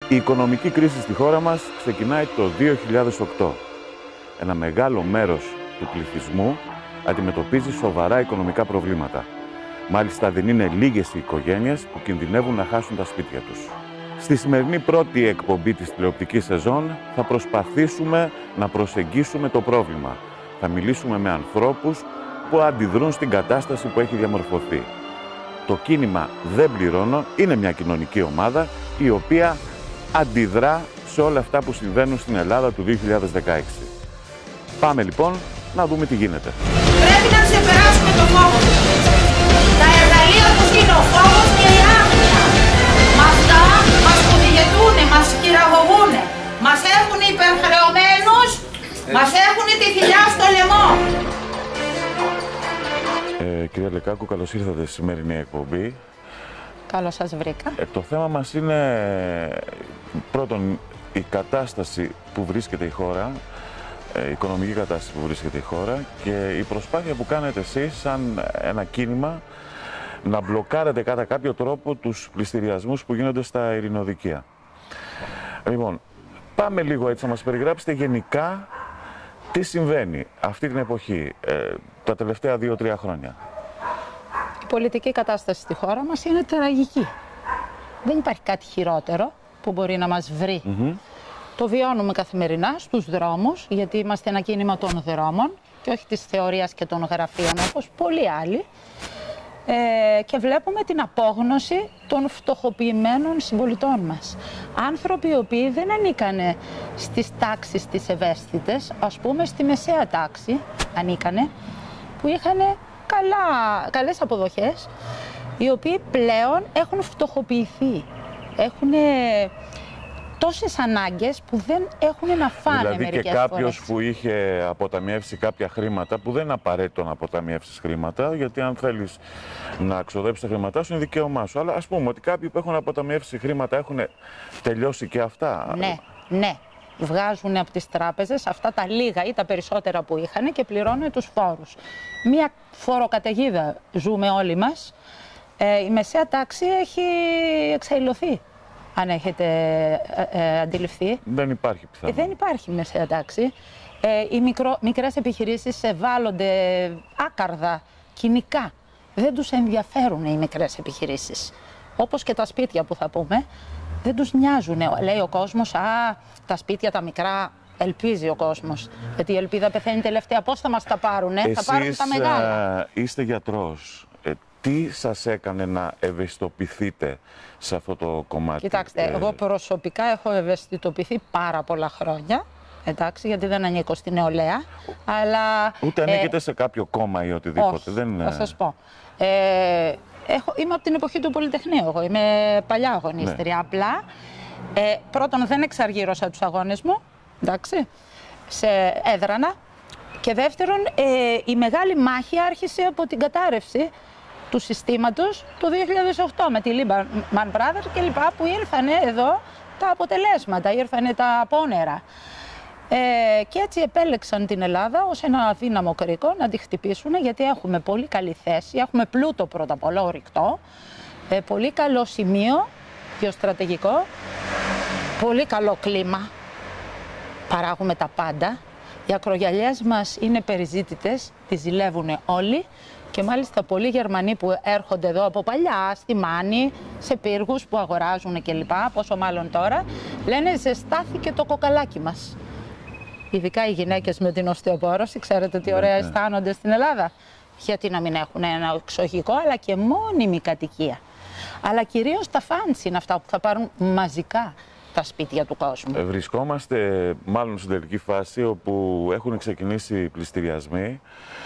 Η οικονομική κρίση στη χώρα μας ξεκινάει το 2008. Ένα μεγάλο μέρος του πληθυσμού αντιμετωπίζει σοβαρά οικονομικά προβλήματα. Μάλιστα δεν είναι λίγες οι οικογένειες που κινδυνεύουν να χάσουν τα σπίτια τους. Στη σημερινή πρώτη εκπομπή της τηλεοπτικής σεζόν θα προσπαθήσουμε να προσεγγίσουμε το πρόβλημα. Θα μιλήσουμε με ανθρώπους που αντιδρούν στην κατάσταση που έχει διαμορφωθεί. Το κίνημα «Δεν πληρώνω» είναι μια κοινωνική ομάδα η οποία αντιδρά σε όλα αυτά που συμβαίνουν στην Ελλάδα του 2016. Πάμε λοιπόν να δούμε τι γίνεται. Πρέπει να ξεπεράσουμε το φόβο. Τα εργαλεία τους είναι ο φόβος και η άγνοια. Με αυτά μας οδηγετούνε, μας χειραγωγούνε. Μας έχουν υπερχρεωμένους, μας έχουν τη θηλιά στο λαιμό. Κυρία Λεκάκου, καλώς ήρθατε στη σημερινή εκπομπή. Καλώς σας βρήκα. Το θέμα μας είναι πρώτον η κατάσταση που βρίσκεται η χώρα, η οικονομική κατάσταση που βρίσκεται η χώρα και η προσπάθεια που κάνετε εσείς σαν ένα κίνημα να μπλοκάρετε κατά κάποιο τρόπο τους πληστηριασμούς που γίνονται στα ειρηνοδικεία. Λοιπόν, πάμε λίγο έτσι να μας περιγράψετε γενικά τι συμβαίνει αυτή την εποχή, τα τελευταία 2-3 χρόνια. Η πολιτική κατάσταση στη χώρα μας είναι τραγική. Δεν υπάρχει κάτι χειρότερο που μπορεί να μας βρει. Το βιώνουμε καθημερινά στους δρόμους, γιατί είμαστε ένα κίνημα των δρόμων και όχι της θεωρίας και των γραφείων όπως πολλοί άλλοι. Και βλέπουμε την απόγνωση των φτωχοποιημένων συμπολιτών μας. Άνθρωποι οι οποίοι δεν ανήκανε στις τάξεις τις ευαίσθητες, ας πούμε στη μεσαία τάξη ανήκανε, που είχαν καλές αποδοχές, οι οποίοι πλέον έχουν φτωχοποιηθεί. Έχουν τόσες ανάγκες που δεν έχουν να φάνε δηλαδή μερικές και κάποιος φορές. που είχε αποταμιεύσει κάποια χρήματα, που δεν είναι απαραίτητο να αποταμιεύσεις χρήματα, γιατί αν θέλεις να ξοδέψεις τα χρήματά σου είναι δικαίωμά σου. Αλλά ας πούμε ότι κάποιοι που έχουν αποταμιεύσει χρήματα έχουν τελειώσει και αυτά. Ναι. Βγάζουν από τις τράπεζες αυτά τα λίγα ή τα περισσότερα που είχαν και πληρώνουν τους φόρους. Μία φοροκαταιγίδα ζούμε όλοι μας. Η μεσαία τάξη έχει εξαϊλωθεί, αν έχετε αντιληφθεί. Δεν υπάρχει πιθανότητα. Δεν υπάρχει μεσαία τάξη. Οι μικρές επιχειρήσεις ευάλονται άκαρδα, κοινικά. Δεν τους ενδιαφέρουν οι μικρές επιχειρήσεις. Όπως και τα σπίτια που θα πούμε. Δεν τους νοιάζουν. Λέει ο κόσμος, τα σπίτια τα μικρά, ελπίζει ο κόσμος. Γιατί η ελπίδα πεθαίνει τελευταία. Πώς θα μας τα πάρουνε, θα πάρουν τα μεγάλα. Είστε γιατρός. Τι σας έκανε να ευαισθητοποιηθείτε σε αυτό το κομμάτι? Κοιτάξτε, εγώ προσωπικά έχω ευαισθητοποιηθεί πάρα πολλά χρόνια. Εντάξει, γιατί δεν ανήκω στη νεολαία. Αλλά, ούτε ανήκετε σε κάποιο κόμμα ή οτιδήποτε. Όχι, δεν... θα σας πω. Είμαι από την εποχή του Πολυτεχνείου, εγώ είμαι παλιά αγωνίστρια. Ναι. Απλά, πρώτον δεν εξαργύρωσα τους αγώνες μου, εντάξει, σε έδρανα. Και δεύτερον, η μεγάλη μάχη άρχισε από την κατάρρευση του συστήματος το 2008 με τη Lehman Brothers και λοιπά, που ήρθανε εδώ τα αποτελέσματα, ήρθανε τα απόνερα. Και έτσι επέλεξαν την Ελλάδα ως ένα αδύναμο κρίκο να τη χτυπήσουν, γιατί έχουμε πολύ καλή θέση, έχουμε πλούτο πρώτα απ' όλα ορυκτό, πολύ καλό σημείο γεωστρατηγικό, πολύ καλό κλίμα, παράγουμε τα πάντα, οι ακρογιαλιές μας είναι περιζήτητες, τις ζηλεύουν όλοι και μάλιστα πολλοί Γερμανοί που έρχονται εδώ από παλιά, στη Μάνη, σε πύργους που αγοράζουν κλπ, πόσο μάλλον τώρα, λένε ζεστάθηκε το κοκαλάκι μας. Ειδικά οι γυναίκες με την οστεοπόρωση, ξέρετε τι ωραία αισθάνονται στην Ελλάδα. Γιατί να μην έχουν ένα εξοχικό, αλλά και μόνιμη κατοικία. Αλλά κυρίως τα φαντς είναι αυτά που θα πάρουν μαζικά τα σπίτια του κόσμου. Βρισκόμαστε μάλλον στην τελική φάση όπου έχουν ξεκινήσει πληστηριασμοί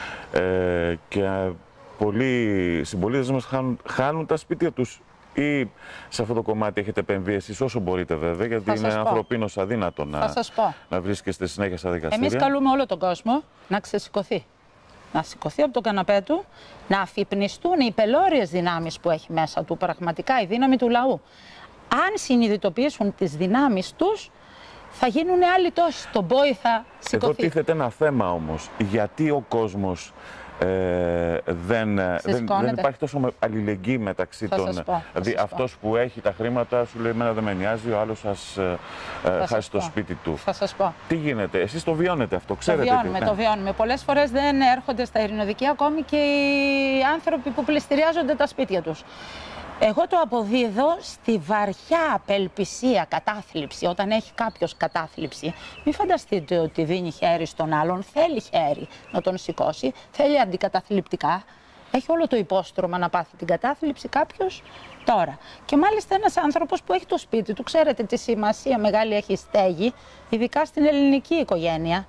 και πολλοί συμπολίτες μας χάνουν τα σπίτια τους. Ή σε αυτό το κομμάτι έχετε επεμβεί εσείς όσο μπορείτε βέβαια, γιατί είναι ανθρωπίνως αδύνατο να βρίσκεστε συνέχεια στα δικαστήρια. Εμείς καλούμε όλο τον κόσμο να ξεσηκωθεί. Να σηκωθεί από τον καναπέ του, να αφυπνιστούν οι πελώριες δυνάμεις που έχει μέσα του, πραγματικά η δύναμη του λαού. Αν συνειδητοποιήσουν τις δυνάμεις τους, θα γίνουν άλλοι τόσοι. Το μπόι θα σηκωθεί. Εδώ τίθεται ένα θέμα όμως. Γιατί ο κόσμος δεν υπάρχει τόσο αλληλεγγύη μεταξύ των. Δηλαδή, αυτός που έχει τα χρήματα σου λέει: εμένα δεν με νοιάζει, ο άλλος σας χάσει το σπίτι του. Θα σας πω. Τι γίνεται, εσείς το βιώνετε αυτό, ξέρετε? Το βιώνουμε. Πολλές φορές δεν έρχονται στα ειρηνοδικεία ακόμη και οι άνθρωποι που πληστηριάζονται τα σπίτια τους. Εγώ το αποδίδω στη βαριά απελπισία, κατάθλιψη. Όταν έχει κάποιος κατάθλιψη, μην φανταστείτε ότι δίνει χέρι στον άλλον, θέλει χέρι να τον σηκώσει, θέλει αντικαταθλιπτικά. Έχει όλο το υπόστρωμα να πάθει την κατάθλιψη κάποιος τώρα. Και μάλιστα ένας άνθρωπος που έχει το σπίτι του, ξέρετε τι σημασία μεγάλη έχει η στέγη, ειδικά στην ελληνική οικογένεια.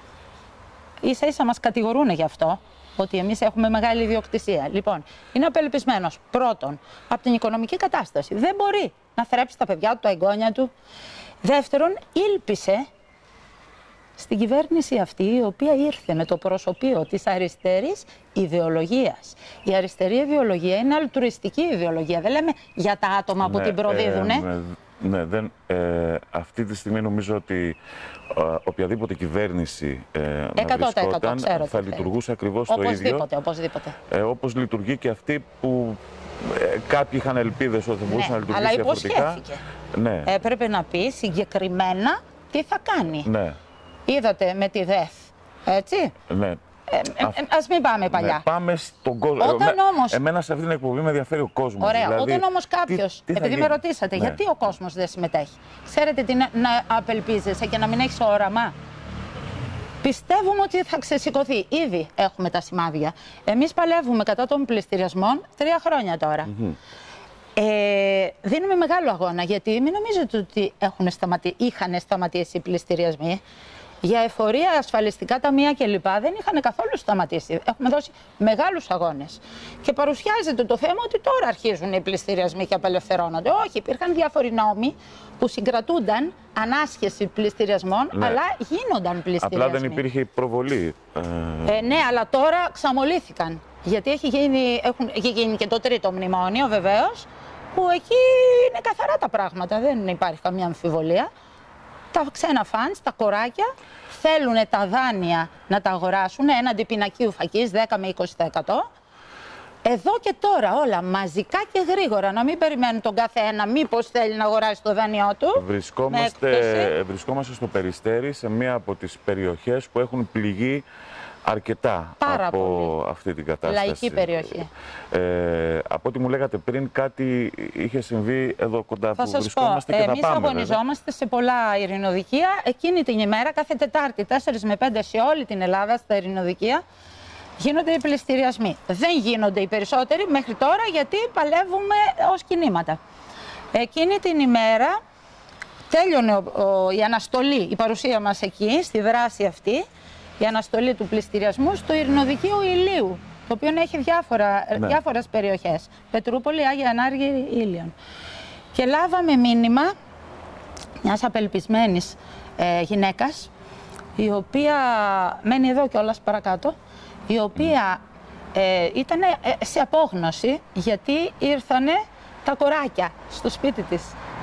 Ίσα ίσα μας κατηγορούν γι' αυτό, ότι εμείς έχουμε μεγάλη ιδιοκτησία. Λοιπόν, είναι απελπισμένος πρώτον από την οικονομική κατάσταση. Δεν μπορεί να θρέψει τα παιδιά του, τα εγγόνια του. Δεύτερον, ήλπισε στην κυβέρνηση αυτή, η οποία ήρθε με το προσωπείο της αριστερής ιδεολογίας. Η αριστερή ιδεολογία είναι αλτρουιστική ιδεολογία. Δεν λέμε για τα άτομα που την προδίδουν. Ναι, αυτή τη στιγμή νομίζω ότι οποιαδήποτε κυβέρνηση να βρισκόταν θα λειτουργούσε ακριβώς το ίδιο. Οπωσδήποτε. Όπως λειτουργεί και αυτή που κάποιοι είχαν ελπίδες ότι θα μπορούσε να λειτουργήσει αλλά διαφορετικά. υποσχέθηκε. Ναι. Έπρεπε να πει συγκεκριμένα τι θα κάνει. Ναι. Είδατε με τη ΔΕΘ, έτσι. Ναι. Ας μην πάμε παλιά. Ναι, πάμε στον κόσμο. Εμένα σε αυτή την εκπομπή με ενδιαφέρει ο κόσμος. Ωραία. Δηλαδή, όταν όμως κάποιος, επειδή με ρωτήσατε, γιατί ο κόσμος δεν συμμετέχει. Ξέρετε τι να απελπίζεσαι και να μην έχεις όραμα. Πιστεύουμε ότι θα ξεσηκωθεί. Ήδη έχουμε τα σημάδια. Εμείς παλεύουμε κατά των πληστηριασμών 3 χρόνια τώρα. Δίνουμε μεγάλο αγώνα, γιατί μην νομίζετε ότι είχαν σταματήσει οι πληστηριασμοί. Για εφορία, ασφαλιστικά ταμεία κλπ. Δεν είχαν καθόλου σταματήσει. Έχουμε δώσει μεγάλους αγώνες. Και παρουσιάζεται το θέμα ότι τώρα αρχίζουν οι πληστηριασμοί και απελευθερώνονται. Όχι, υπήρχαν διάφοροι νόμοι που συγκρατούνταν ανάσχεση πληστηριασμών, αλλά γίνονταν πληστηριασμοί. Απλά δεν υπήρχε προβολή. Ναι, αλλά τώρα ξαμολύθηκαν. Γιατί έχει γίνει και το 3ο μνημόνιο, βεβαίως, που εκεί είναι καθαρά τα πράγματα. Δεν υπάρχει καμία αμφιβολία. Τα ξένα φαντς, τα κοράκια, θέλουν τα δάνεια να τα αγοράσουν έναντι πινακίου φακής 10 με 20%. Εδώ και τώρα όλα μαζικά και γρήγορα, να μην περιμένουν τον καθένα μήπως θέλει να αγοράσει το δάνειό του. Βρισκόμαστε στο Περιστέρι, σε μία από τις περιοχές που έχουν πληγεί αρκετά από αυτή την κατάσταση. Λαϊκή περιοχή. Από ό,τι μου λέγατε πριν, κάτι είχε συμβεί εδώ κοντά που βρισκόμαστε και θα πάμε. Εμείς αγωνιζόμαστε σε πολλά ειρηνοδικεία. Εκείνη την ημέρα, κάθε Τετάρτη, 4 με 5 σε όλη την Ελλάδα, στα ειρηνοδικεία, γίνονται οι πληστηριασμοί. Δεν γίνονται οι περισσότεροι μέχρι τώρα, γιατί παλεύουμε ως κινήματα. Εκείνη την ημέρα τέλειωνε η αναστολή, η παρουσία μας εκεί, στη δράση αυτή, η αναστολή του πληστηριασμού στο ειρηνοδικείο Ηλίου, το οποίο έχει διάφορες περιοχές. Πετρούπολη, Άγια Ανάργη, Ήλιον. Και λάβαμε μήνυμα μιας απελπισμένης γυναίκας, η οποία μένει εδώ κιόλας παρακάτω, η οποία ήταν σε απόγνωση γιατί ήρθανε τα κοράκια στο σπίτι της.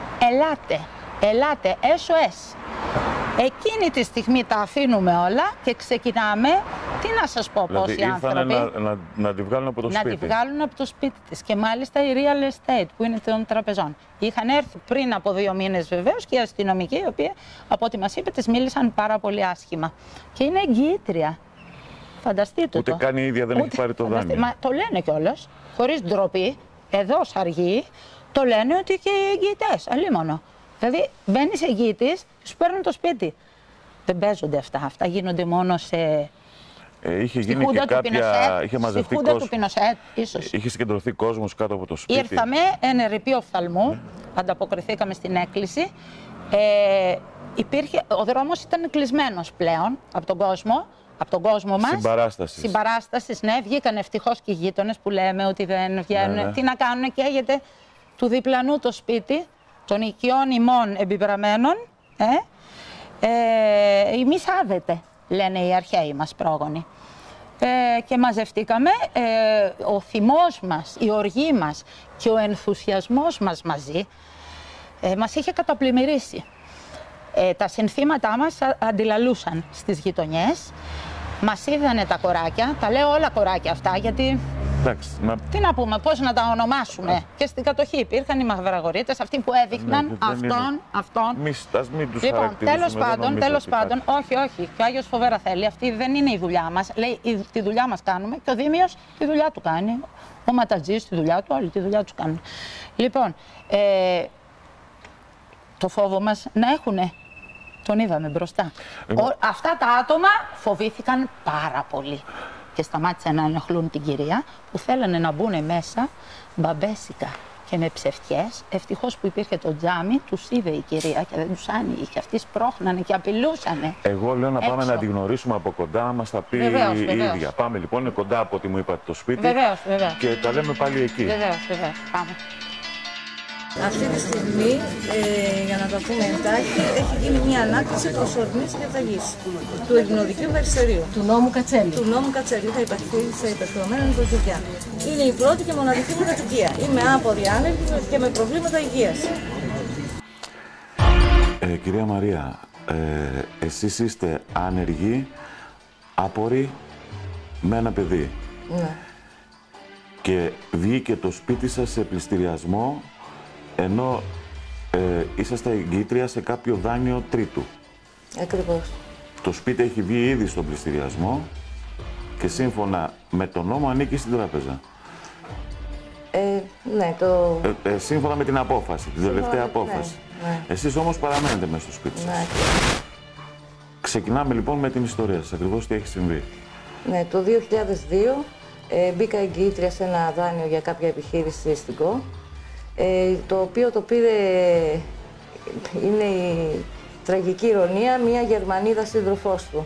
Ελάτε, SOS. Εκείνη τη στιγμή τα αφήνουμε όλα και ξεκινάμε, τι να σας πω, δηλαδή, πόσοι άνθρωποι, να τη βγάλουν από το σπίτι. Να τη βγάλουν από το σπίτι της. Και μάλιστα η real estate που είναι των τραπεζών. Είχαν έρθει πριν από 2 μήνες βεβαίως και οι αστυνομικοί, οι οποίοι από ό,τι μας είπε τις μίλησαν πάρα πολύ άσχημα. Και είναι εγγυήτρια. Φανταστείτε ούτε το. καν η ίδια δεν έχει πάρει το δάνειο. Μα το λένε κιόλας, χωρίς ντροπή, εδώ σαργεί, το λένε ότι και οι εγγυητές, αλίμονο. Δηλαδή, μπαίνεις εγγύητης, σου παίρνουν το σπίτι. Δεν παίζονται αυτά. Αυτά γίνονται μόνο σε. Είχε γίνει και κάποια. Είχε μαζευτεί κόσμο. Στη του Πινοσέτ, ίσως. Είχε συγκεντρωθεί κόσμος κάτω από το σπίτι. Ήρθαμε, ενερρυπή οφθαλμού, ανταποκριθήκαμε στην έκκληση. Ο δρόμος ήταν κλεισμένος πλέον από τον κόσμο. Από τον κόσμο μας. Συμπαράστασης, ναι. Βγήκαν ευτυχώς και οι γείτονες που λέμε ότι δεν βγαίνουν. Ναι. Τι να κάνουν, καίγεται του διπλανού το σπίτι. Των οικειών ημών εμπιπραμένων, εμείς άδετε, λένε οι αρχαίοι μας πρόγονοι. Και μαζευτήκαμε, ο θυμός μας, η οργή μας και ο ενθουσιασμός μας μαζί μας είχε καταπλημμυρίσει. Τα συνθήματά μας αντιλαλούσαν στις γειτονιές. Μας είδανε τα κοράκια, τα λέω όλα κοράκια αυτά, γιατί Εντάξει, τι να πούμε, πώς να τα ονομάσουμε. Και στην κατοχή υπήρχαν οι μαυραγορείτες, αυτοί που έδειχναν αυτόν. Μην τους Λοιπόν, τέλος πάντων, όχι, όχι. Και ο Άγιος φοβερά θέλει, αυτή δεν είναι η δουλειά μας. Λέει, τη δουλειά μας κάνουμε και ο Δήμιος τη δουλειά του κάνει. Ο ματατζής τη δουλειά του, όλοι τη δουλειά του κάνουν. Λοιπόν, το φόβο μας να έχουνε. Τον είδαμε μπροστά. Αυτά τα άτομα φοβήθηκαν πάρα πολύ και σταμάτησαν να ενοχλούν την κυρία, που θέλανε να μπουν μέσα μπαμπέσικα και με ψευτιές. Ευτυχώς που υπήρχε το τζάμι, τους είδε η κυρία και δεν τους άνοιγε και αυτοί σπρώχνανε και απειλούσανε. Εγώ λέω να πάμε να τη γνωρίσουμε από κοντά, να μας τα πει βεβαίως, η βεβαίως. ίδια. Πάμε λοιπόν, είναι κοντά από ό,τι μου είπατε το σπίτι. Βεβαίως, βεβαίως. Και τα λέμε πάλι εκεί. Βεβαίως, βεβαίως. Πάμε. Αυτή τη στιγμή, για να τα πούμε εντάχει, έχει γίνει μια ανάκτηση προσωρινής διαταγής του Ελληνοδικείου Περιστερίου. Του νόμου Κατσέλη. Του νόμου Κατσέλη θα υπαρχθεί σε υπερχρεωμένα νοικοκυριά. Είναι η πρώτη και μοναδική μου κατοικία. Είμαι άπορη άνεργη και με προβλήματα υγείας. Κυρία Μαρία, εσείς είστε άνεργοι, άποροι, με ένα παιδί. Ναι. Και βγήκε το σπίτι σας σε πληστηριασμό, ενώ είσαστε εγγύητρια σε κάποιο δάνειο τρίτου. Ακριβώς. Το σπίτι έχει βγει ήδη στον πληστηριασμό και σύμφωνα με τον νόμο ανήκει στην τράπεζα. Ναι, Σύμφωνα με την απόφαση, την τελευταία ναι, απόφαση. ναι. Εσείς όμως παραμένετε μέσα στο σπίτι σας. Ναι. Ξεκινάμε λοιπόν με την ιστορία σας, ακριβώς τι έχει συμβεί. Ναι, το 2002 μπήκα εγγυήτρια σε ένα δάνειο για κάποια επιχείρηση στην ΚΟ, το οποίο το πήρε, είναι η τραγική ηρωνία, μια Γερμανίδα σύντροφός του,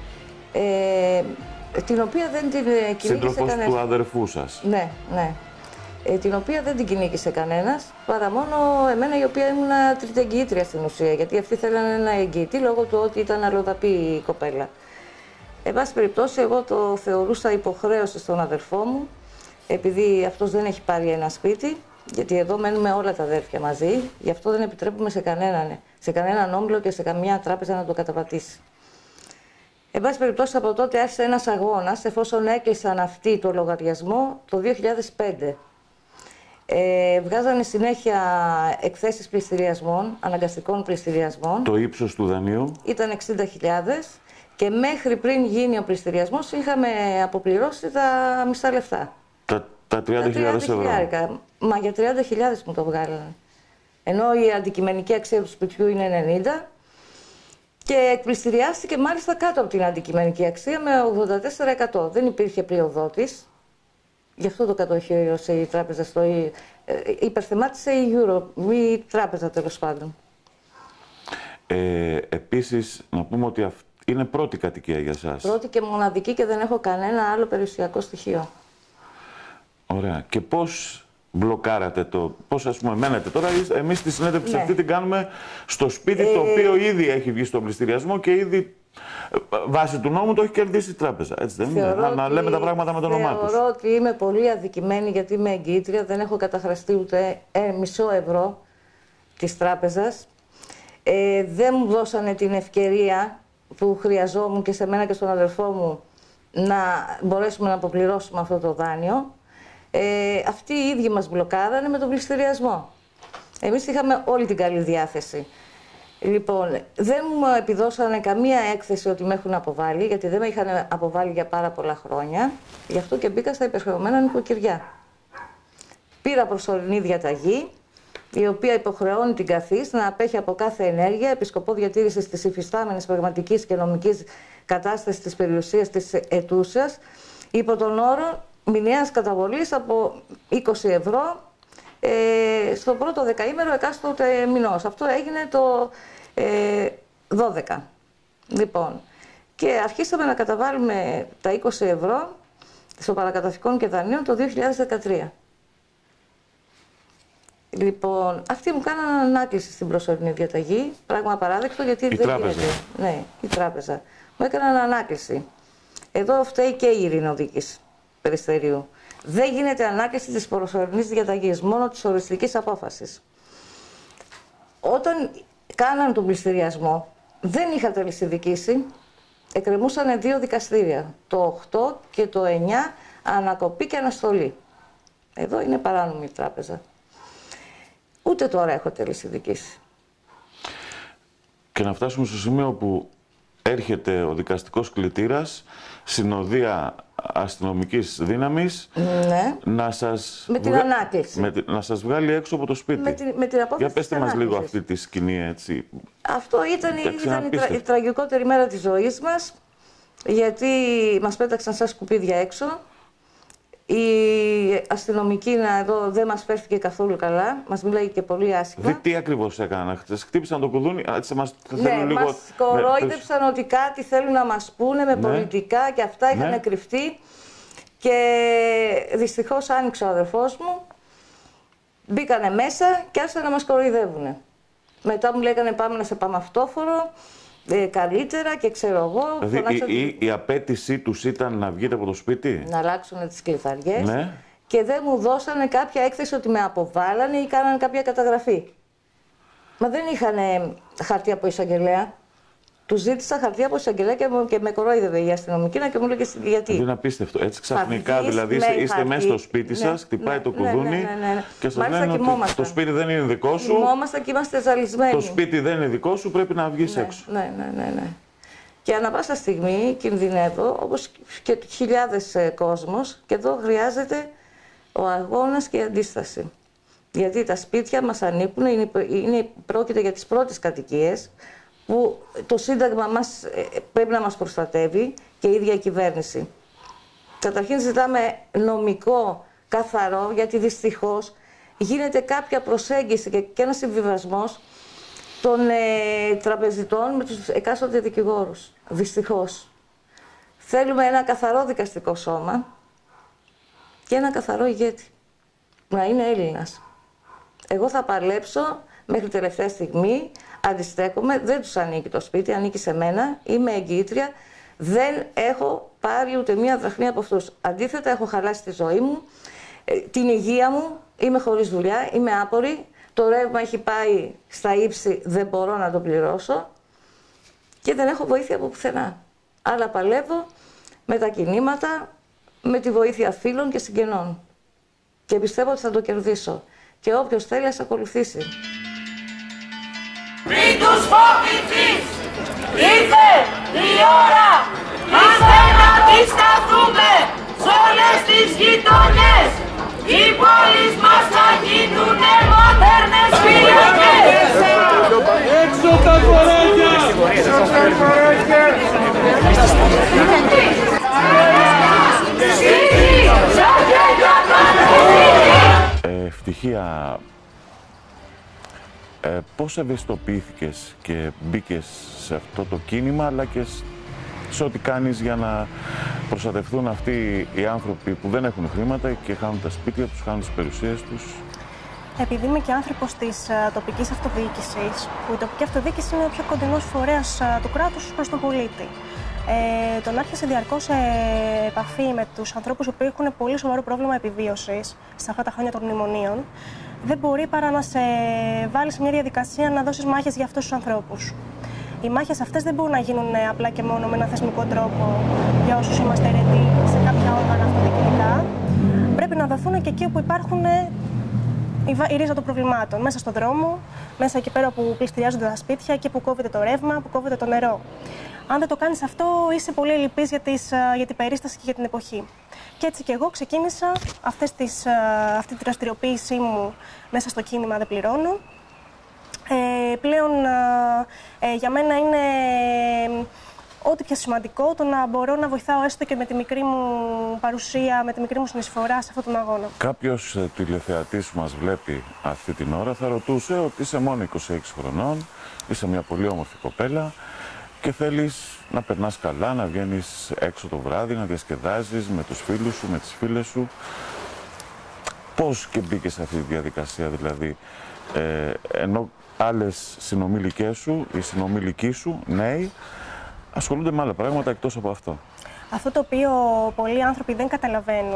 την οποία δεν την κυνήγησε Σύντροφος κανένας. του αδερφού σας. Ναι, ναι. Την οποία δεν την κυνήγησε κανένας, παρά μόνο εμένα, η οποία ήμουν τρίτη εγγυήτρια στην ουσία, γιατί αυτοί θέλανε ένα εγγυητή λόγω του ότι ήταν αλλοδαπή η κοπέλα. Εν πάση περιπτώσει, εγώ το θεωρούσα υποχρέωση στον αδερφό μου, επειδή αυτός δεν έχει πάρει ένα σπίτι, γιατί εδώ μένουμε όλα τα αδέρφια μαζί, γι' αυτό δεν επιτρέπουμε σε κανέναν όμιλο και σε καμιά τράπεζα να το καταπατήσει. Εν πάση περιπτώσει, από τότε άρχισε ένας αγώνας, εφόσον έκλεισαν αυτοί το λογαριασμό το 2005. Βγάζανε συνέχεια εκθέσεις πληστηριασμών, αναγκαστικών πληστηριασμών. Το ύψος του δανείου Ήταν 60.000 και μέχρι πριν γίνει ο πληστηριασμός είχαμε αποπληρώσει τα μισά λεφτά. τα 30.000 ευρώ. Μα για 30.000 μου το βγάλανε. Ενώ η αντικειμενική αξία του σπιτιού είναι 90 και εκπληστηριάστηκε μάλιστα κάτω από την αντικειμενική αξία με 84%. Δεν υπήρχε πλειοδότης. Γι' αυτό το κατοχύρωσε η τράπεζα υπερθεμάτισε η Euro, η τράπεζα τέλος πάντων. Επίσης, να πούμε ότι είναι πρώτη κατοικία για σας. Πρώτη και μοναδική και δεν έχω κανένα άλλο περιουσιακό στοιχείο. Ωραία. Και πώς μπλοκάρατε πώς ας πούμε μένετε τώρα? Εμείς τη συνέντευξη αυτή την κάνουμε στο σπίτι το οποίο ήδη έχει βγει στον πληστηριασμό και ήδη βάσει του νόμου το έχει κερδίσει η τράπεζα. Έτσι δεν είναι? Να λέμε τα πράγματα με το όνομά τους. Θεωρώ ότι είμαι πολύ αδικημένη γιατί είμαι εγγυήτρια, δεν έχω καταχραστεί ούτε μισό ευρώ της τράπεζας. Δεν μου δώσανε την ευκαιρία που χρειαζόμουν και σε μένα και στον αδερφό μου να μπορέσουμε να αποπληρώσουμε αυτό το δάνειο. Αυτοί οι ίδιοι μας μπλοκάρανε με τον πληστηριασμό. Εμείς είχαμε όλη την καλή διάθεση. Λοιπόν, δεν μου επιδώσανε καμία έκθεση ότι με έχουν αποβάλει, γιατί δεν με είχαν αποβάλει για πάρα πολλά χρόνια. Γι' αυτό και μπήκα στα υπερχρεωμένα νοικοκυριά. Πήρα προσωρινή διαταγή, η οποία υποχρεώνει την καθής να απέχει από κάθε ενέργεια επί σκοπό διατήρησης της υφιστάμενης πραγματικής και νομικής κατάστασης της περιουσίας της ετούσας, υπό τον όρο μηνιαίας καταβολής από 20 ευρώ στο πρώτο δεκαήμερο εκάστοτε μηνός. Αυτό έγινε το 12. Λοιπόν, και αρχίσαμε να καταβάλουμε τα 20 ευρώ στο παρακαταθηκών και δανείων το 2013. Λοιπόν, αυτοί μου κάνανε ανάκληση στην προσωρινή διαταγή, πράγμα απαράδεκτο γιατί δεν γίνεται. Ναι, η τράπεζα. Μου έκαναν ανάκληση. Εδώ φταίει και η ειρηνοδίκης Περιστερίου. Δεν γίνεται ανάκληση της προσωρινής διαταγής, μόνο της οριστικής απόφασης. Όταν κάναν τον πληστηριασμό, δεν είχα τελεσιδικήσει. εκκρεμούσαν 2 δικαστήρια, το 8 και το 9, ανακοπή και αναστολή. Εδώ είναι παράνομη η τράπεζα. Ούτε τώρα έχω τελεσυνδικήσει. Και να φτάσουμε στο σημείο που έρχεται ο δικαστικός κλητήρας, συνοδεία αστυνομικής δύναμης, ναι. να σας... Με την ανάκληση. Να σας βγάλει έξω από το σπίτι. Με την απόφαση. Για πέστε μας λίγο αυτή τη σκηνή, έτσι. Αυτό ήταν η τραγικότερη μέρα της ζωής μας, γιατί μας πέταξαν σαν σκουπίδια έξω. Η αστυνομική εδώ δεν μας φέρθηκε καθόλου καλά, μας μιλάει και πολύ άσχημα. Τι ακριβώς έκαναν, χτύπησαν το κουδούνι, έτσι μας λίγο... μας κορόιδεψαν ότι κάτι θέλουν να μας πούνε με πολιτικά και αυτά είχαν κρυφτεί. Και δυστυχώς άνοιξε ο αδερφός μου, μπήκανε μέσα και άρχισαν να μας κοροϊδεύουν. Μετά μου λέγανε πάμε να σε πάμε αυτόφορο, καλύτερα και ξέρω εγώ. Δηλαδή η απέτησή τους ήταν να βγείτε από το σπίτι. Να αλλάξουν τις κλειδαριές. Ναι. Και δεν μου δώσανε κάποια έκθεση ότι με αποβάλανε ή κάνανε κάποια καταγραφή. Μα δεν είχαν χαρτί από εισαγγελέα. Του ζήτησα χαρτί από εισαγγελέα και με κορόιδευε η αστυνομική και μου έλεγε γιατί. Είναι απίστευτο. Έτσι ξαφνικά δηλαδή είστε μέσα στο σπίτι σας, χτυπάει το κουδούνι και σας λένε ότι το σπίτι δεν είναι δικό σου. Κοιμόμαστε και είμαστε ζαλισμένοι. Το σπίτι δεν είναι δικό σου, πρέπει να βγεις έξω. Ναι. Και ανά πάσα στιγμή κινδυνεύω, όπως και χιλιάδες κόσμος, και εδώ χρειάζεται ο αγώνας και η αντίσταση. Γιατί τα σπίτια μας ανήκουν, πρόκειται για τις πρώτες κατοικίες, που το Σύνταγμα μας πρέπει να μας προστατεύει και η ίδια η κυβέρνηση. Καταρχήν ζητάμε νομικό καθαρό, γιατί δυστυχώς γίνεται κάποια προσέγγιση και ένας συμβιβασμός των τραπεζιτών με τους εκάστοτε δικηγόρους. Δυστυχώς. Θέλουμε ένα καθαρό δικαστικό σώμα και ένα καθαρό ηγέτη, να είναι Έλληνας. Εγώ θα παλέψω μέχρι τελευταία στιγμή, αντιστέκομαι, δεν τους ανήκει το σπίτι, ανήκει σε μένα, είμαι εγγυήτρια, δεν έχω πάρει ούτε μία δραχμή από αυτούς. Αντίθετα, έχω χαλάσει τη ζωή μου, την υγεία μου, είμαι χωρίς δουλειά, είμαι άπορη, το ρεύμα έχει πάει στα ύψη, δεν μπορώ να το πληρώσω και δεν έχω βοήθεια από πουθενά. Αλλά παλεύω με τα κινήματα, με τη βοήθεια φίλων και συγγενών. Και πιστεύω ότι θα το κερδίσω. Και όποιος θέλει ας ακολουθήσει. Μην τους φοβηθείς! Ήρθε η ώρα! Ήρθε να αντισταθούμε σ' όλες τις γειτονιές! Οι πόλεις μας θα γίνουνε μοντέρνες φυλακές! Έξω τα κοράκια! Ευτυχία, πώς ευαισθητοποιήθηκες και μπήκες σε αυτό το κίνημα, αλλά και σε ό,τι κάνεις για να προστατευτούν αυτοί οι άνθρωποι που δεν έχουν χρήματα και χάνουν τα σπίτια τους, χάνουν τις περιουσίες τους? Επειδή είμαι και άνθρωπος της τοπικής αυτοδιοίκησης, που η τοπική αυτοδιοίκηση είναι ο πιο κοντινός φορέας του κράτους προς τον πολίτη. Το να έρχεσαι διαρκώς σε επαφή με τους ανθρώπους που έχουν πολύ σοβαρό πρόβλημα επιβίωσης σε αυτά τα χρόνια των μνημονίων, δεν μπορεί παρά να σε βάλει σε μια διαδικασία να δώσεις μάχες για αυτούς τους ανθρώπους. Οι μάχες αυτές δεν μπορούν να γίνουν απλά και μόνο με ένα θεσμικό τρόπο για όσους είμαστε αιρετοί σε κάποια όργανα αυτοδιοικητικά. Πρέπει να δοθούν και εκεί όπου υπάρχουν η ρίζα των προβλημάτων, μέσα στον δρόμο, μέσα εκεί πέρα που πληστηριάζονται τα σπίτια και που κόβεται το ρεύμα, που κόβεται το νερό. Αν δεν το κάνεις αυτό, είσαι πολύ ελλειπής για την περίσταση και για την εποχή. Και έτσι και εγώ ξεκίνησα αυτή τη δραστηριοποίησή μου μέσα στο κίνημα «Δεν πληρώνω». Πλέον για μένα είναι ό,τι πιο σημαντικό το να μπορώ να βοηθάω έστω και με τη μικρή μου παρουσία, με τη μικρή μου συνεισφορά σε αυτόν τον αγώνα. Κάποιος τηλεθεατής που μας βλέπει αυτή την ώρα θα ρωτούσε ότι είσαι μόνο 26 χρονών, είσαι μια πολύ όμορφη κοπέλα και θέλεις να περνάς καλά, να βγαίνεις έξω το βράδυ, να διασκεδάζεις με τους φίλους σου, με τις φίλες σου. Πώς και μπήκες σε αυτή τη διαδικασία δηλαδή, ενώ άλλες συνομήλικές σου, οι συνομήλικοί σου, νέοι, ασχολούνται με άλλα πράγματα εκτός από αυτό? Αυτό το οποίο πολλοί άνθρωποι δεν καταλαβαίνουν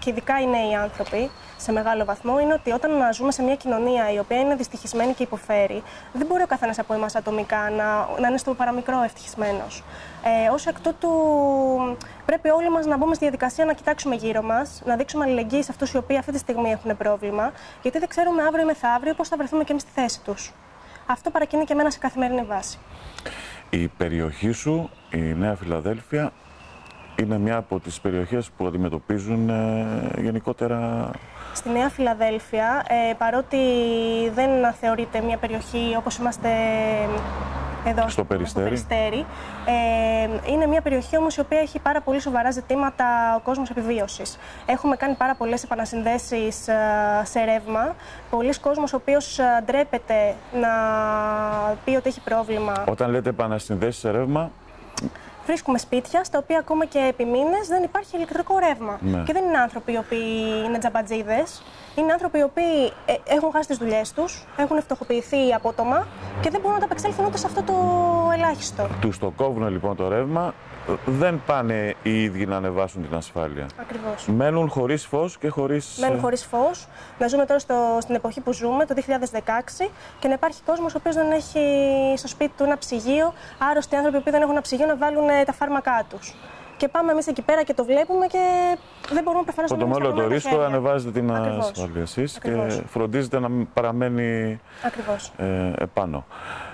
και ειδικά οι νέοι άνθρωποι, σε μεγάλο βαθμό, είναι ότι όταν ζούμε σε μια κοινωνία η οποία είναι δυστυχισμένη και υποφέρει, δεν μπορεί ο καθένας από εμάς ατομικά να είναι στο παραμικρό ευτυχισμένος. Ως εκ τούτου, πρέπει όλοι μας να μπούμε στη διαδικασία να κοιτάξουμε γύρω μας, να δείξουμε αλληλεγγύη σε αυτούς οι οποίοι αυτή τη στιγμή έχουν πρόβλημα, γιατί δεν ξέρουμε αύριο ή μεθαύριο πώς θα βρεθούμε και εμείς στη θέση τους. Αυτό παρακινεί και εμένα σε καθημερινή βάση. Η περιοχή σου, η Νέα Φιλαδέλφια, είναι μια από τις περιοχές που αντιμετωπίζουν γενικότερα... Στη Νέα Φιλαδέλφια, παρότι δεν θεωρείται μια περιοχή όπως είμαστε εδώ στο Περιστέρι, είναι μια περιοχή όμως η οποία έχει πάρα πολύ σοβαρά ζητήματα ο κόσμος επιβίωσης. Έχουμε κάνει πάρα πολλές επανασυνδέσεις σε ρεύμα. Πολλοί κόσμος ο οποίος ντρέπεται να πει ότι έχει πρόβλημα. Όταν λέτε επανασυνδέσεις σε ρεύμα... Βρίσκουμε σπίτια στα οποία ακόμα και επί μήνες δεν υπάρχει ηλεκτρικό ρεύμα. Ναι. Και δεν είναι άνθρωποι οι οποίοι είναι τζαμπατζίδες. Είναι άνθρωποι οι οποίοι έχουν χάσει τις δουλειές τους, έχουν φτωχοποιηθεί απότομα και δεν μπορούν να τα απεξέλθουν ούτε σε αυτό το ελάχιστο. Τους το κόβουν λοιπόν το ρεύμα, δεν πάνε οι ίδιοι να ανεβάσουν την ασφάλεια. Ακριβώς. Μένουν χωρίς φως και χωρίς... Μένουν χωρίς φως. Να ζούμε τώρα στην εποχή που ζούμε, το 2016, και να υπάρχει κόσμος ο οποίος δεν έχει στο σπίτι του ένα ψυγείο, άρρωστοι άνθρωποι που δεν έχουν ένα ψυγείο να βάλουν τα φάρμακά τους. Και πάμε εμείς εκεί πέρα και το βλέπουμε και δεν μπορούμε προφανώς να μην το ρίσκο, ανεβάζετε την ασφάλεια εσείς και φροντίζετε να παραμένει επάνω.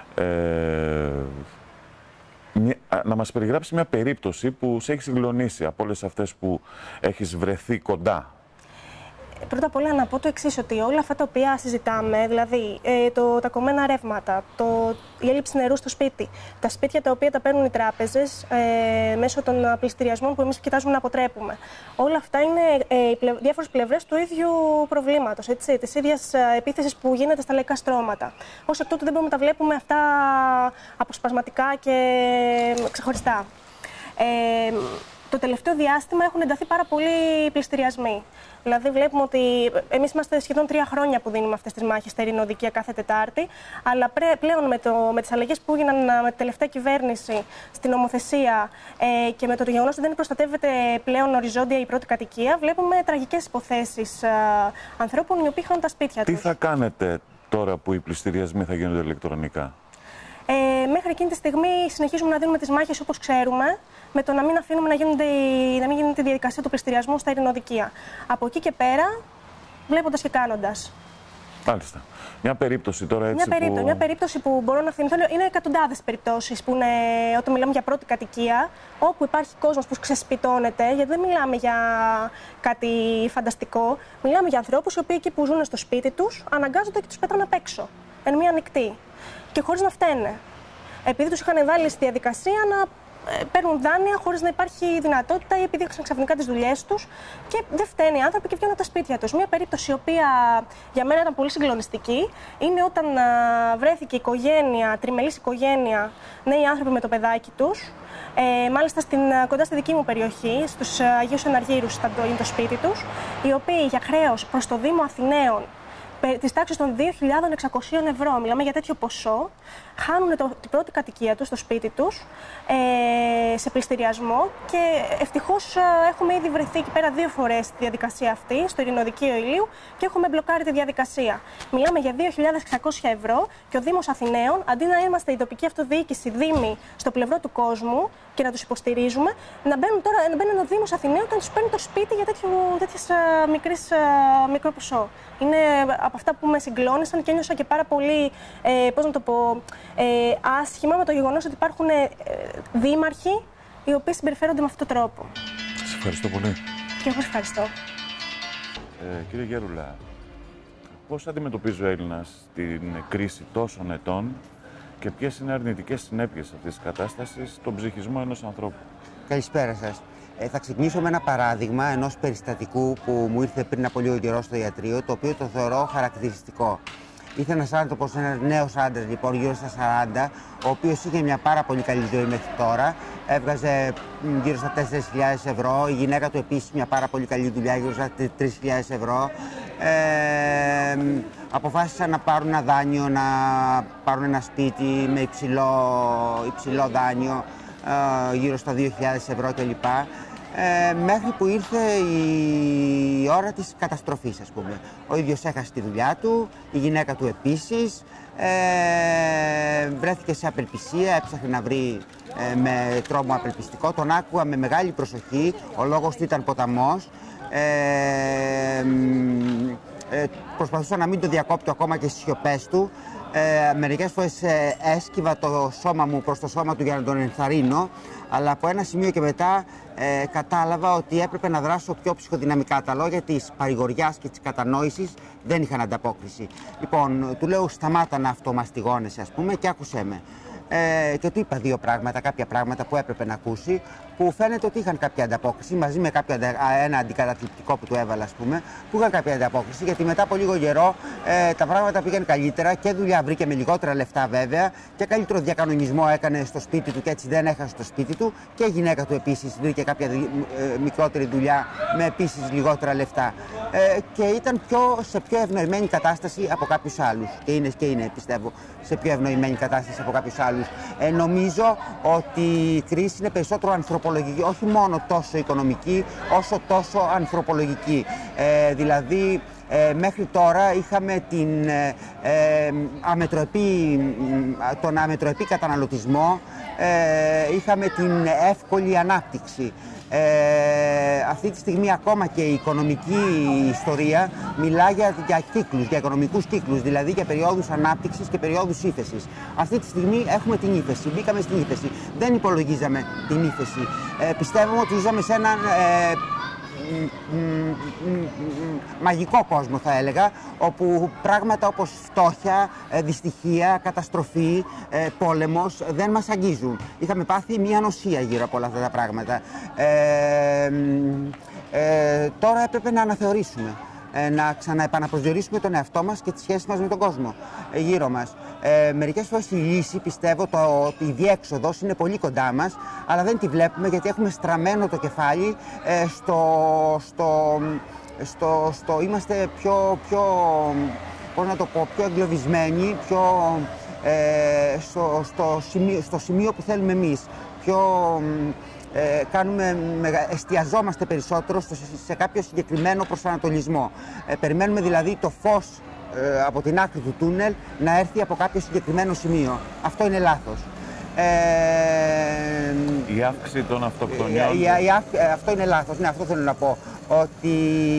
Να μας περιγράψει μια περίπτωση που σε έχει συγκλονίσει από όλες αυτές που έχεις βρεθεί κοντά. Πρώτα απ' όλα να πω το εξής, ότι όλα αυτά τα οποία συζητάμε, δηλαδή τα κομμένα ρεύματα, η έλλειψη νερού στο σπίτι, τα σπίτια τα οποία τα παίρνουν οι τράπεζες μέσω των πληστηριασμών που εμείς κοιτάζουμε να αποτρέπουμε. Όλα αυτά είναι διάφορες πλευρές του ίδιου προβλήματος, της ίδιας επίθεσης που γίνεται στα λαϊκά στρώματα. Ως εκ τούτου δεν μπορούμε να τα βλέπουμε αυτά αποσπασματικά και ξεχωριστά. Το τελευταίο διάστημα έχουν ενταθεί πάρα πολλοί πληστηριασμοί. Δηλαδή, βλέπουμε ότι εμείς είμαστε σχεδόν 3 χρόνια που δίνουμε αυτές τις μάχες στα ειρηνοδικεία κάθε Τετάρτη. Αλλά πλέον με τις αλλαγές που έγιναν με τη τελευταία κυβέρνηση στην νομοθεσία και με το γεγονός ότι δεν προστατεύεται πλέον οριζόντια η πρώτη κατοικία, βλέπουμε τραγικές υποθέσεις ανθρώπων οι οποίοι χάνουν τα σπίτια τους. Τι θα κάνετε τώρα που οι πληστηριασμοί θα γίνονται ηλεκτρονικά? Μέχρι εκείνη τη στιγμή συνεχίζουμε να δίνουμε τις μάχες όπως ξέρουμε, με το να μην αφήνουμε να μην γίνεται η διαδικασία του πληστηριασμού στα ειρηνοδικεία. Από εκεί και πέρα, βλέποντας και κάνοντας. Μάλιστα. Μια περίπτωση τώρα έτσι Μια περίπτωση που μπορώ να θυμηθώ, είναι εκατοντάδες περιπτώσεις που είναι όταν μιλάμε για πρώτη κατοικία, όπου υπάρχει κόσμος που ξεσπιτώνεται, γιατί δεν μιλάμε για κάτι φανταστικό, μιλάμε για ανθρώπους οι οποίοι εκεί που ζουν στο σπίτι τους, αναγκάζονται και τους πετάνε απ' έξω, εν μία νυχτή. Και χωρίς να φταίνε. Επειδή τους είχαν βάλει στη διαδικασία να παίρνουν δάνεια χωρίς να υπάρχει δυνατότητα ή επειδή έχασαν ξαφνικά τις δουλειές τους και δεν φταίνουν οι άνθρωποι και βγαίνουν από τα σπίτια τους. Μία περίπτωση η οποία για μένα ήταν πολύ συγκλονιστική είναι όταν βρέθηκε οικογένεια, τριμελής οικογένεια, νέοι άνθρωποι με το παιδάκι τους. Μάλιστα κοντά στη δική μου περιοχή, στους Αγίους Εναργύρους είναι το σπίτι τους, οι οποίοι για χρέος προς το Δήμο Αθηναίων της τάξης των 2.600 ευρώ, μιλάμε για τέτοιο ποσό, χάνουν την πρώτη κατοικία τους στο σπίτι τους σε πληστηριασμό και ευτυχώς έχουμε ήδη βρεθεί εκεί πέρα 2 φορές στη διαδικασία αυτή, στο Ειρηνοδικείο Ηλίου και έχουμε μπλοκάρει τη διαδικασία. Μιλάμε για 2.600 ευρώ και ο Δήμος Αθηναίων, αντί να είμαστε η τοπική αυτοδιοίκηση, Δήμοι στο πλευρό του κόσμου και να τους υποστηρίζουμε, να μπαίνει ο Δήμος Αθηναίων και να τους παίρνει το σπίτι για μικρό ποσό. Είναι από αυτά που με συγκλώνησαν και ένιωσα και πάρα πολύ, άσχημα με το γεγονός ότι υπάρχουν δήμαρχοι οι οποίοι συμπεριφέρονται με αυτόν τον τρόπο. Σας ευχαριστώ πολύ. Και εγώ σας ευχαριστώ. Κύριε Γέρουλα, πώς αντιμετωπίζει ο Έλληνας την κρίση τόσων ετών και ποιες είναι οι αρνητικές συνέπειες αυτής της κατάστασης στον ψυχισμό ενός ανθρώπου? Καλησπέρα σας. Θα ξεκινήσω με ένα παράδειγμα ενός περιστατικού που μου ήρθε πριν από λίγο καιρό στο ιατρείο, το οποίο το θεωρώ χαρακτηριστικό. Ήρθε ένας άνθρωπος, ένας νέος άντρας, λοιπόν, γύρω στα 40, ο οποίος είχε μια πάρα πολύ καλή ζωή μέχρι τώρα. Έβγαζε γύρω στα 4.000 ευρώ. Η γυναίκα του επίσης μια πάρα πολύ καλή δουλειά, γύρω στα 3.000 ευρώ. Αποφάσισαν να πάρουν ένα δάνειο, να πάρουν ένα σπίτι με υψηλό δάνειο, γύρω στα 2.000 ευρώ κλπ. μέχρι που ήρθε η ώρα της καταστροφής, ας πούμε. Ο ίδιος έχασε τη δουλειά του, η γυναίκα του επίσης, βρέθηκε σε απελπισία, έψαχνε να βρει με τρόμο απελπιστικό. Τον άκουγα με μεγάλη προσοχή, ο λόγος του ήταν ποταμός. Προσπαθούσα να μην το διακόπτω ακόμα και στις σιωπές του. Μερικές φορές έσκυβα το σώμα μου προς το σώμα του για να τον ενθαρρύνω, αλλά από ένα σημείο και μετά κατάλαβα ότι έπρεπε να δράσω πιο ψυχοδυναμικά. Τα λόγια της παρηγοριάς και της κατανόησης δεν είχαν ανταπόκριση. Λοιπόν, του λέω σταμάτα να αυτομαστιγώνεσαι, ας πούμε, και άκουσέ με. Και του είπα δύο πράγματα, κάποια πράγματα που έπρεπε να ακούσει, που φαίνεται ότι είχαν κάποια ανταπόκριση, μαζί με ένα αντικαταθλιπτικό που του έβαλα, ας πούμε, που είχαν κάποια ανταπόκριση, γιατί μετά από λίγο καιρό τα πράγματα πήγαν καλύτερα και δουλειά βρήκε με λιγότερα λεφτά βέβαια και καλύτερο διακανονισμό έκανε στο σπίτι του και έτσι δεν έχασε το σπίτι του, και η γυναίκα του επίσης βρήκε κάποια μικρότερη δουλειά με επίσης λιγότερα λεφτά και ήταν σε πιο ευνοημένη κατάσταση από κάποιους άλλους, και είναι πιστεύω σε πιο ευνοημένη κατάσταση από κάποιους άλλους. Νομίζω ότι η κρίση είναι περισσότερο ανθρωπολογική, όχι μόνο τόσο οικονομική, όσο τόσο ανθρωπολογική. Δηλαδή, μέχρι τώρα είχαμε τον αμετροεπή καταναλωτισμό, είχαμε την εύκολη ανάπτυξη. Αυτή τη στιγμή ακόμα και η οικονομική ιστορία μιλά για κύκλους, για οικονομικούς κύκλους, δηλαδή για περιόδους ανάπτυξης και περιόδους ύφεσης. Αυτή τη στιγμή έχουμε την ύφεση, μπήκαμε στην ύφεση. Δεν υπολογίζαμε την ύφεση. Πιστεύουμε ότι ζούμε σε έναν μαγικό κόσμο, θα έλεγα, όπου πράγματα όπως φτώχεια, δυστυχία, καταστροφή, πόλεμος δεν μας αγγίζουν. Είχαμε πάθει μια ανοσία γύρω από όλα αυτά τα πράγματα. Τώρα έπρεπε να αναθεωρήσουμε, να ξαναεπαναπροσδιορίσουμε τον εαυτό μας και τις σχέσεις μας με τον κόσμο γύρω μας. Μερικές φορές η λύση, πιστεύω, ότι η διέξοδος είναι πολύ κοντά μας, αλλά δεν τη βλέπουμε γιατί έχουμε στραμμένο το κεφάλι είμαστε πιο εγκλωβισμένοι, στο σημείο που θέλουμε εμείς. Εστιαζόμαστε περισσότερο σε κάποιο συγκεκριμένο προσανατολισμό. Περιμένουμε δηλαδή το φως από την άκρη του τούνελ να έρθει από κάποιο συγκεκριμένο σημείο. Αυτό είναι λάθος. Η αύξηση των αυτοκτονιών. Αυτό είναι λάθος. Ναι, αυτό θέλω να πω. Ότι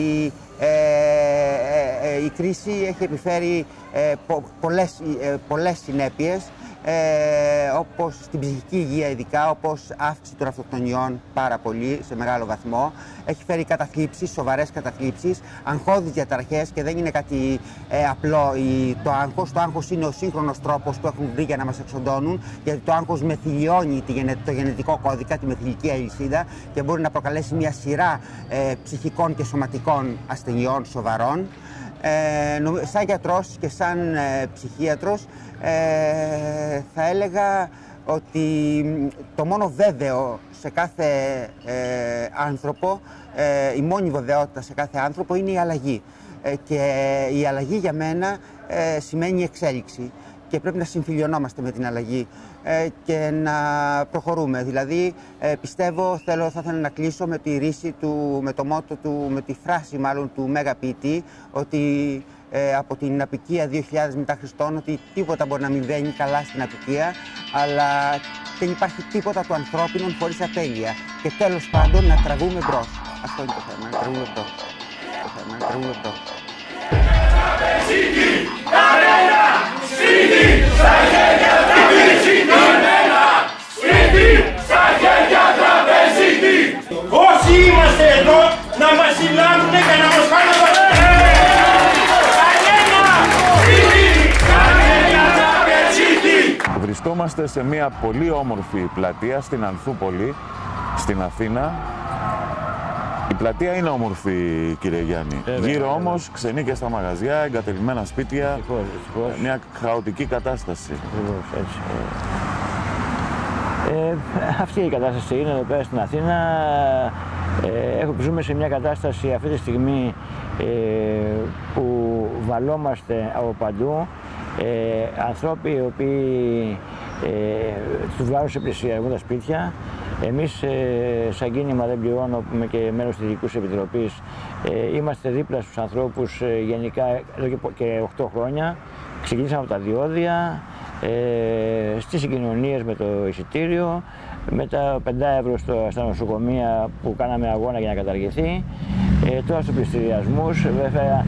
η κρίση έχει επιφέρει πολλές συνέπειες, όπως στην ψυχική υγεία ειδικά, όπως αύξηση των αυτοκτονιών πάρα πολύ, σε μεγάλο βαθμό. Έχει φέρει καταθλίψεις, σοβαρές καταθλίψεις, αγχώδεις διαταραχές, και δεν είναι κάτι απλό το άγχος. Το άγχος είναι ο σύγχρονος τρόπος που έχουν βρει για να μας εξοντώνουν, γιατί το άγχος μεθυλιώνει το γενετικό κώδικα, τη μεθυλική αλυσίδα, και μπορεί να προκαλέσει μια σειρά ψυχικών και σωματικών ασθενειών σοβαρών. Σαν γιατρός και σαν ψυχίατρος θα έλεγα ότι το μόνο βέβαιο σε κάθε άνθρωπο, η μόνη βεβαιότητα σε κάθε άνθρωπο είναι η αλλαγή. Και η αλλαγή για μένα σημαίνει εξέλιξη, και πρέπει να συμφιλιωνόμαστε με την αλλαγή και να προχωρούμε. Δηλαδή, πιστεύω, θα ήθελα να κλείσω με τη ρίση με το μότο του, με τη φράση μάλλον του Μέγα ποιητή, ότι από την απικία 2000 μετά Χριστόν, ότι τίποτα μπορεί να μην βαίνει καλά στην απικία, αλλά δεν υπάρχει τίποτα του ανθρώπινου χωρίς ατέλεια. Και τέλος πάντων να τραβούμε μπρος. Αυτό είναι το θέμα, να τραβούμε μπρος. Όσοι είμαστε εδώ, να μας συλλάβουνε και να μας πάνε από Βρισκόμαστε σε μια πολύ όμορφη πλατεία στην Ανθούπολη, στην Αθήνα. Η πλατεία είναι όμορφη, κύριε Γιάννη. Γύρω όμως ξενίκια στα μαγαζιά, εγκατελειμμένα σπίτια, μια χαοτική κατάσταση. Έτσι. Αυτή η κατάσταση είναι εδώ πέρα στην Αθήνα. Ζούμε σε μια κατάσταση αυτή τη στιγμή που βαλόμαστε από παντού. Ανθρώποι οι οποίοι τους βγάζουν σε πλησιασμού τα σπίτια, Εμείς σαν κίνημα Δεν Πληρώνω, που είμαι και μέλος της Διοικούσης Επιτροπής, είμαστε δίπλα στους ανθρώπους γενικά εδώ και 8 χρόνια. Ξεκινήσαμε από τα διόδια, στις συγκοινωνίες με το εισιτήριο, με τα 5 ευρώ στα νοσοκομεία που κάναμε αγώνα για να καταργηθεί, τώρα στους πληστηριασμούς, βέβαια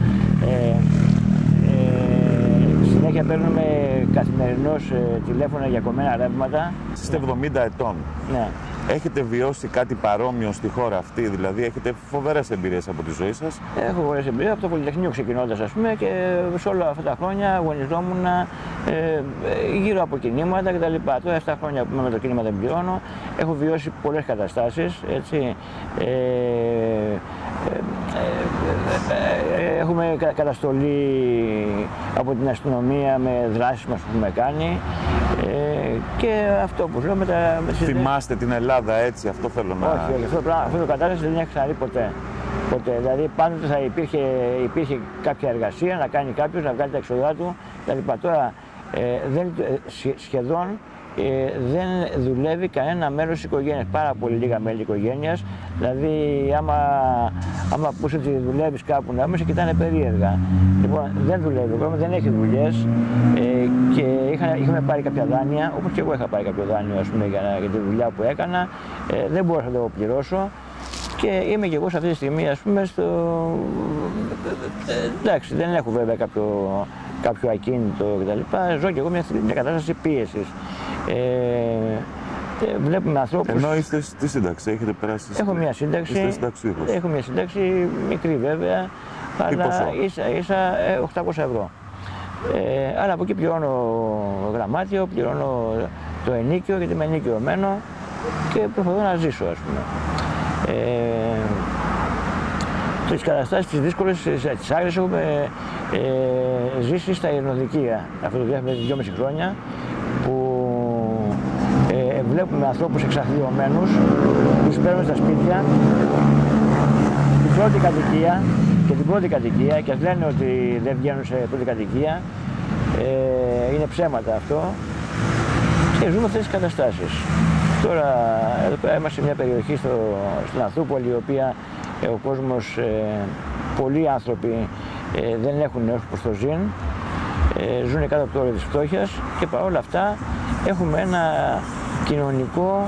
συνέχεια παίρνουμε καθημερινώς τηλέφωνα για κομμένα ρεύματα. Είστε 70 ετών. Ναι. Έχετε βιώσει κάτι παρόμοιο στη χώρα αυτή, δηλαδή έχετε φοβερές εμπειρίες από τη ζωή σας? Έχω φοβερές εμπειρίες από το Πολυτεχνείο ξεκινώντας, ας πούμε, και σε όλα αυτά τα χρόνια αγωνιζόμουν γύρω από κινήματα κτλ. Τώρα 7 χρόνια που είμαι με το κίνημα Δεν Πληρώνω, έχω βιώσει πολλές καταστάσεις, έτσι. Έχουμε καταστολή από την αστυνομία με δράσεις μας που έχουμε κάνει, και αυτό που λέω με τα... Θυμάστε την Ελλάδα έτσι, αυτό θέλω να... Όχι, αυτό το κατάσταση δεν έχει ξαναδεί ποτέ. Δηλαδή πάντοτε θα υπήρχε κάποια εργασία να κάνει κάποιος, να βγάλει τα έξοδά του κτλ. Τώρα σχεδόν δεν δουλεύει κανένα μέλος της οικογένειας, πάρα πολύ λίγα μέλη της οικογένειας. Δηλαδή, άμα πούς ότι δουλεύεις κάπου να μην σε κοιτάνε περίεργα. Λοιπόν, δεν δουλεύει ο κόσμος, δεν έχει δουλειές, και είχαμε πάρει κάποια δάνεια, όπως και εγώ είχα πάρει κάποιο δάνειο, ας πούμε, για τη δουλειά που έκανα. Δεν μπορούσα να το πληρώσω και είμαι και εγώ σε αυτή τη στιγμή, ας πούμε, εντάξει, δεν έχω βέβαια κάποιο ακίνητο κτλ. Ζω και εγώ μια κατάσταση πίεσης. Βλέπουμε ανθρώπους... Ενώ είστε στη σύνταξη, έχετε περάσει... Έχω μια σύνταξη, έχω μια σύνταξη μικρή βέβαια, αλλά ίσα 800 ευρώ. Αλλά από εκεί πληρώνω γραμμάτιο, πληρώνω το ενίκιο, γιατί είμαι ενοικιωμένο και προσπαθώ να ζήσω, ας πούμε. Τις καταστάσεις τις δύσκολες, τις άγριες, έχουμε ζήσει στα ειρηνοδικεία αυτό το διάστημα, 2,5 χρόνια, που βλέπουμε ανθρώπους εξαθλιωμένους, τους παίρνουν στα σπίτια, την πρώτη κατοικία, και ας λένε ότι δεν βγαίνουν σε πρώτη κατοικία, είναι ψέματα αυτό, και ζούμε αυτές τις καταστάσεις. Τώρα εδώ πέρα είμαστε σε μια περιοχή στην Ανθούπολη, η οποία ο κόσμος, πολλοί άνθρωποι δεν έχουν έως προς το ζήν, ζουν κάτω από το όριο της φτώχειας, και παρόλα αυτά έχουμε ένα κοινωνικό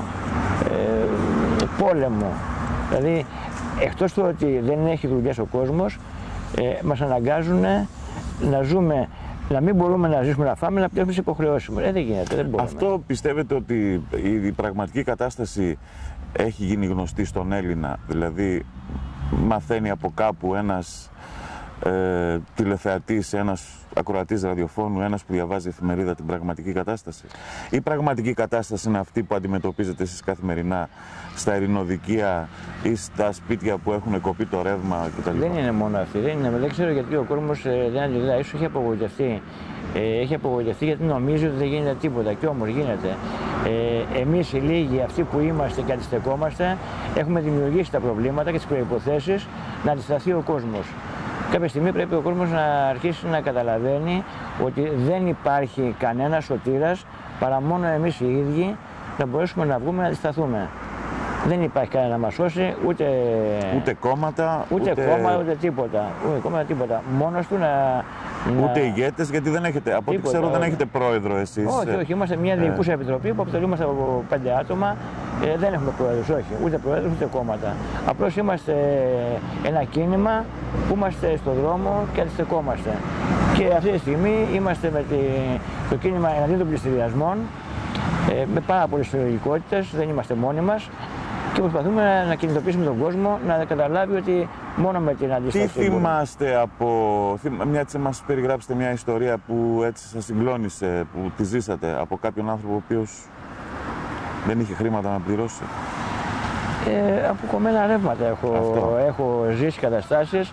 πόλεμο. Δηλαδή, εκτός του ότι δεν έχει δουλειές ο κόσμος, μας αναγκάζουν να ζούμε, να μην μπορούμε να ζήσουμε, να φάμε, να πληρώσουμε τις υποχρεώσεις μας. Δεν γίνεται, δεν μπορούμε. Αυτό πιστεύετε ότι η πραγματική κατάσταση έχει γίνει γνωστή στον Έλληνα? Δηλαδή, μαθαίνει από κάπου ένας τηλεθεατής, ένας ακροατής ραδιοφώνου, ένας που διαβάζει εφημερίδα την πραγματική κατάσταση? Η πραγματική κατάσταση είναι αυτή που αντιμετωπίζετε εσείς καθημερινά στα ειρηνοδικεία ή στα σπίτια που έχουν κοπεί το ρεύμα κτλ? Δεν είναι μόνο αυτή, δεν ξέρω γιατί ο κόσμος δεν αντιδρά, ίσως έχει απογοητευτεί. Έχει απογοητευτεί γιατί νομίζει ότι δεν γίνεται τίποτα, και όμως γίνεται. Εμείς οι λίγοι, αυτοί που είμαστε και αντιστεκόμαστε, έχουμε δημιουργήσει τα προβλήματα και τις προϋποθέσεις να αντισταθεί ο κόσμος. Κάποια στιγμή πρέπει ο κόσμος να αρχίσει να καταλαβαίνει ότι δεν υπάρχει κανένας σωτήρας παρά μόνο εμείς οι ίδιοι να μπορέσουμε να βγούμε να αντισταθούμε. Δεν υπάρχει κανένα να μας σώσει, ούτε κόμματα, ούτε τίποτα. Ούτε κόμματα, τίποτα. Μόνος του ούτε ηγέτες, γιατί δεν έχετε, από ό,τι ξέρω, δεν έχετε πρόεδρο εσείς. Όχι, είμαστε μια διοικούσα επιτροπή που αποτελούμαστε από 5 άτομα. Δεν έχουμε πρόεδρους, όχι, ούτε πρόεδρους ούτε κόμματα. Απλώς είμαστε ένα κίνημα που είμαστε στον δρόμο και αντιστεκόμαστε. Και αυτή τη στιγμή είμαστε με το κίνημα εναντίον των πληστηριασμών, με πάρα πολλές συλλογικότητες, δεν είμαστε μόνοι μας. Και προσπαθούμε να κινητοποιήσουμε τον κόσμο να καταλάβει ότι μόνο με την αντίσταση. Τι θυμάστε μια έτσι μας περιγράψετε μια ιστορία που έτσι σας συγκλώνησε, που τη ζήσατε από κάποιον άνθρωπο ο οποίος δεν είχε χρήματα να πληρώσει? Από κομμένα ρεύματα έχω ζήσει καταστάσεις,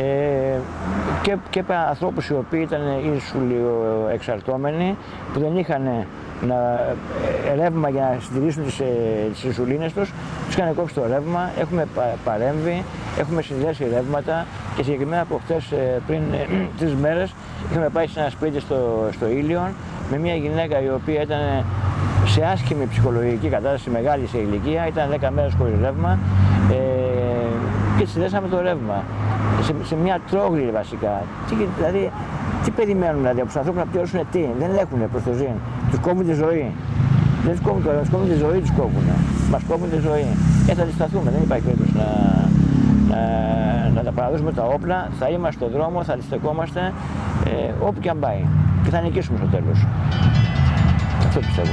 και ανθρώπους οι οποίοι ήταν εξαρτώμενοι, που δεν είχαν ρεύμα για να συντηρήσουν τις ινσουλίνες τους είχαν κόψει το ρεύμα, έχουμε παρέμβει, έχουμε συνδέσει ρεύματα, και συγκεκριμένα από χτες, πριν 3 μέρες, είχαμε πάει σε ένα σπίτι στο Ήλιον με μια γυναίκα η οποία ήταν σε άσχημη ψυχολογική κατάσταση, μεγάλη σε ηλικία, ήταν 10 μέρες χωρίς ρεύμα και συνδέσαμε το ρεύμα. Σε μια τρόγλη βασικά. Δηλαδή, τι περιμένουν δηλαδή, από τους ανθρώπους να πληρώσουν τι, δεν έχουν προς το ζήν. Τους κόβουν τη ζωή. Δεν τους κόβουν το ρεύμα, τους κόβουν τη ζωή, τους κόβουν. Μας κόβουν τη ζωή. Και θα αντισταθούμε, δεν υπάρχει περίπτωση να τα παραδώσουμε τα όπλα, θα είμαστε στον δρόμο, θα αντιστεκόμαστε όπου και αν πάει. Και θα νικήσουμε στο τέλος. Αυτό πιστεύω.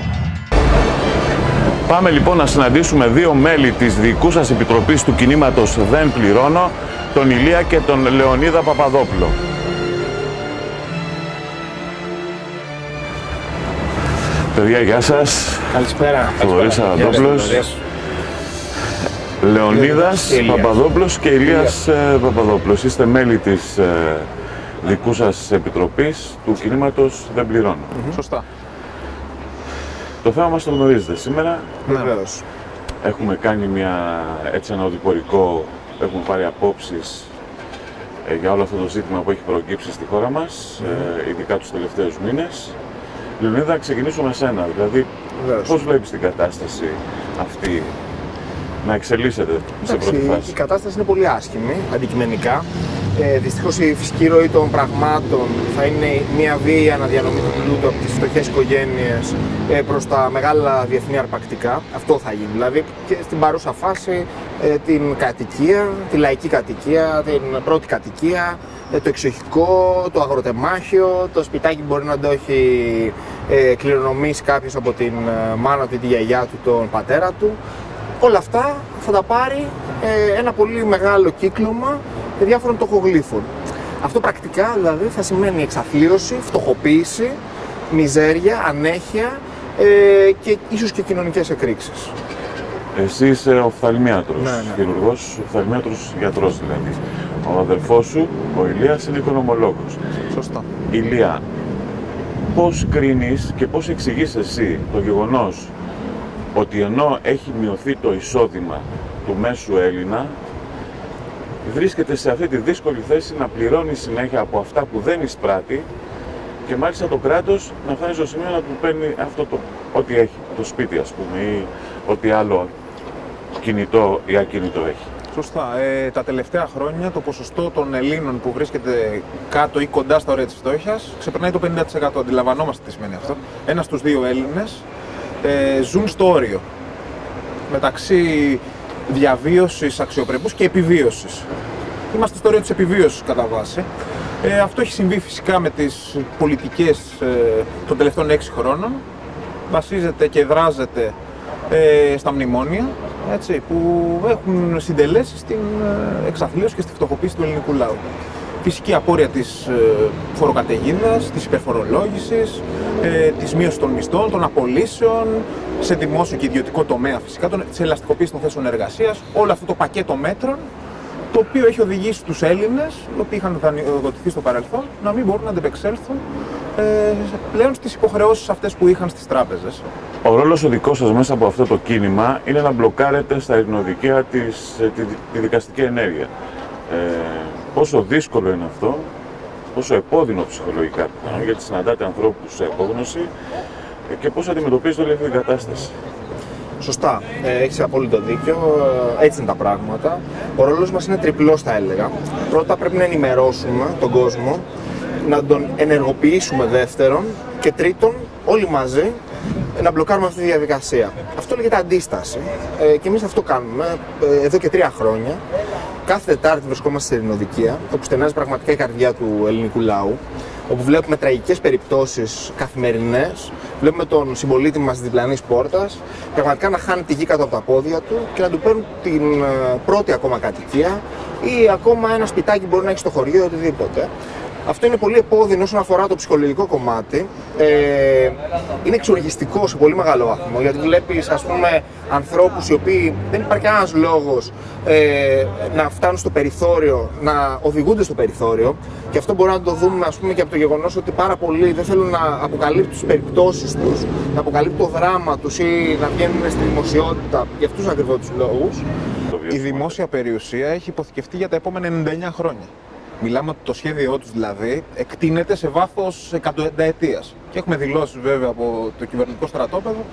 Πάμε λοιπόν να συναντήσουμε δύο μέλη της διοικούσας επιτροπής του κινήματος Δεν Πληρώνω, τον Ηλία και τον Λεωνίδα Παπαδόπουλο. Παιδιά, γεια σας. Καλησπέρα. Θοδωρής Ανατόπουλος, Λεωνίδας Παπαδόπουλος και Ηλίας Παπαδόπουλος. Είστε μέλη της διοικούσας επιτροπής του κινήματος Δεν Πληρώνω. Σωστά. Το θέμα μας το γνωρίζετε σήμερα. Βεβαίως. Έχουμε κάνει ένα οδηπορικό, έχουμε πάρει απόψεις για όλο αυτό το ζήτημα που έχει προκύψει στη χώρα μας, ειδικά τους τελευταίους μήνες. Λεωνίδα, να ξεκινήσουμε με σένα. Δηλαδή, πώς βλέπεις την κατάσταση αυτή να εξελίσσεται σε πρώτη φάση? Η κατάσταση είναι πολύ άσχημη, αντικειμενικά. Δυστυχώς η φυσική ροή των πραγμάτων θα είναι μια βίαιη αναδιανομή του πλούτου από τις φτωχές οικογένειες προς τα μεγάλα διεθνή αρπακτικά. Αυτό θα γίνει. Δηλαδή και στην παρούσα φάση την κατοικία, τη λαϊκή κατοικία, την πρώτη κατοικία, το εξοχικό, το αγροτεμάχιο, το σπιτάκι μπορεί να το έχει κληρονομήσει κάποιος από την μάνα του, τη γιαγιά του, τον πατέρα του. Όλα αυτά θα τα πάρει ένα πολύ μεγάλο κύκλωμα διάφορων τοχογλύφων. Αυτό πρακτικά δηλαδή θα σημαίνει εξαθλίωση, φτωχοποίηση, μιζέρια, ανέχεια και ίσως και κοινωνικές εκρήξεις. Εσύ είσαι οφθαλμίατρος, χειρουργός, οφθαλμίατρος γιατρός δηλαδή. Ο αδελφός σου, ο Ηλίας, είναι οικονομολόγος. Σωστά. Ηλία, πώς κρίνεις και πώς εξηγείς εσύ το γεγονός ότι ενώ έχει μειωθεί το εισόδημα του μέσου Έλληνα, βρίσκεται σε αυτή τη δύσκολη θέση να πληρώνει συνέχεια από αυτά που δεν εισπράττει και μάλιστα το κράτος να φτάνει στο σημείο να του παίρνει αυτό ό,τι έχει, το σπίτι ας πούμε, ή ό,τι άλλο κινητό ή ακινητό έχει. Σωστά. Τα τελευταία χρόνια το ποσοστό των Ελλήνων που βρίσκεται κάτω ή κοντά στα όρια της φτώχειας ξεπερνάει το 50%. Αντιλαμβανόμαστε τι σημαίνει αυτό. Ένας στους δύο Έλληνες ζουν στο όριο μεταξύ διαβίωσης αξιοπρεπούς και επιβίωσης. Είμαστε στο όριο της επιβίωσης κατά βάση. Αυτό έχει συμβεί φυσικά με τις πολιτικές των τελευταίων 6 χρόνων. Βασίζεται και δράζεται στα μνημόνια, έτσι, που έχουν συντελέσει στην εξαθλίωση και στη φτωχοποίηση του ελληνικού λαού. Φυσική απόρρια της φοροκαταιγίδας, της υπερφορολόγησης, της μείωσης των μισθών, των απολύσεων, σε δημόσιο και ιδιωτικό τομέα φυσικά, της ελαστικοποίησης των θέσεων εργασίας, όλο αυτό το πακέτο μέτρων, το οποίο έχει οδηγήσει τους Έλληνες, οι οποίοι είχαν δανειοδοτηθεί στο παρελθόν, να μην μπορούν να αντεπεξέλθουν πλέον στις υποχρεώσεις αυτές που είχαν στις τράπεζες. Ο ρόλος ο δικός σας μέσα από αυτό το κίνημα είναι να μπλοκάρετε στα ειρηνοδικαία τη δικαστική ενέργεια. Πόσο δύσκολο είναι αυτό, πόσο επώδυνο ψυχολογικά, γιατί συναντάτε ανθρώπους σε απόγνωση και πώς αντιμετωπίζετε όλη αυτή την κατάσταση? Σωστά, έχεις απόλυτο δίκιο, έτσι είναι τα πράγματα. Ο ρόλος μας είναι τριπλός θα έλεγα. Πρώτα πρέπει να ενημερώσουμε τον κόσμο, να τον ενεργοποιήσουμε δεύτερον και τρίτον όλοι μαζί να μπλοκάρουμε αυτή τη διαδικασία. Αυτό λέγεται αντίσταση και εμείς αυτό κάνουμε εδώ και 3 χρόνια. Κάθε Τετάρτη βρισκόμαστε σε ειρηνοδικεία, όπου στενάζει πραγματικά η καρδιά του ελληνικού λαού, όπου βλέπουμε τραγικές περιπτώσεις καθημερινές, βλέπουμε τον συμπολίτη μας διπλανής πόρτας, πραγματικά να χάνει τη γη κάτω από τα πόδια του και να του παίρνουν την πρώτη ακόμα κατοικία ή ακόμα ένα σπιτάκι μπορεί να έχει στο χωριό ή οτιδήποτε. Αυτό είναι πολύ επώδυνο όσον αφορά το ψυχολογικό κομμάτι. Είναι εξοργιστικό σε πολύ μεγάλο βαθμό, γιατί βλέπεις ας πούμε ανθρώπους οι οποίοι δεν υπάρχει κανένας λόγος να φτάνουν στο περιθώριο, να οδηγούνται στο περιθώριο, και αυτό μπορούμε να το δούμε ας πούμε και από το γεγονός ότι πάρα πολλοί δεν θέλουν να αποκαλύπτουν τις περιπτώσεις τους, να αποκαλύπτουν το δράμα τους ή να βγαίνουν στη δημοσιότητα για αυτούς ακριβώς τους λόγους. Η δημόσια περιουσία έχει υποθηκευτεί για τα επόμενα 99 χρόνια. Μιλάμε ότι το σχέδιό τους δηλαδή εκτείνεται σε βάθος εκατονταετίας. Και έχουμε δηλώσεις βέβαια από το κυβερνητικό στρατόπεδο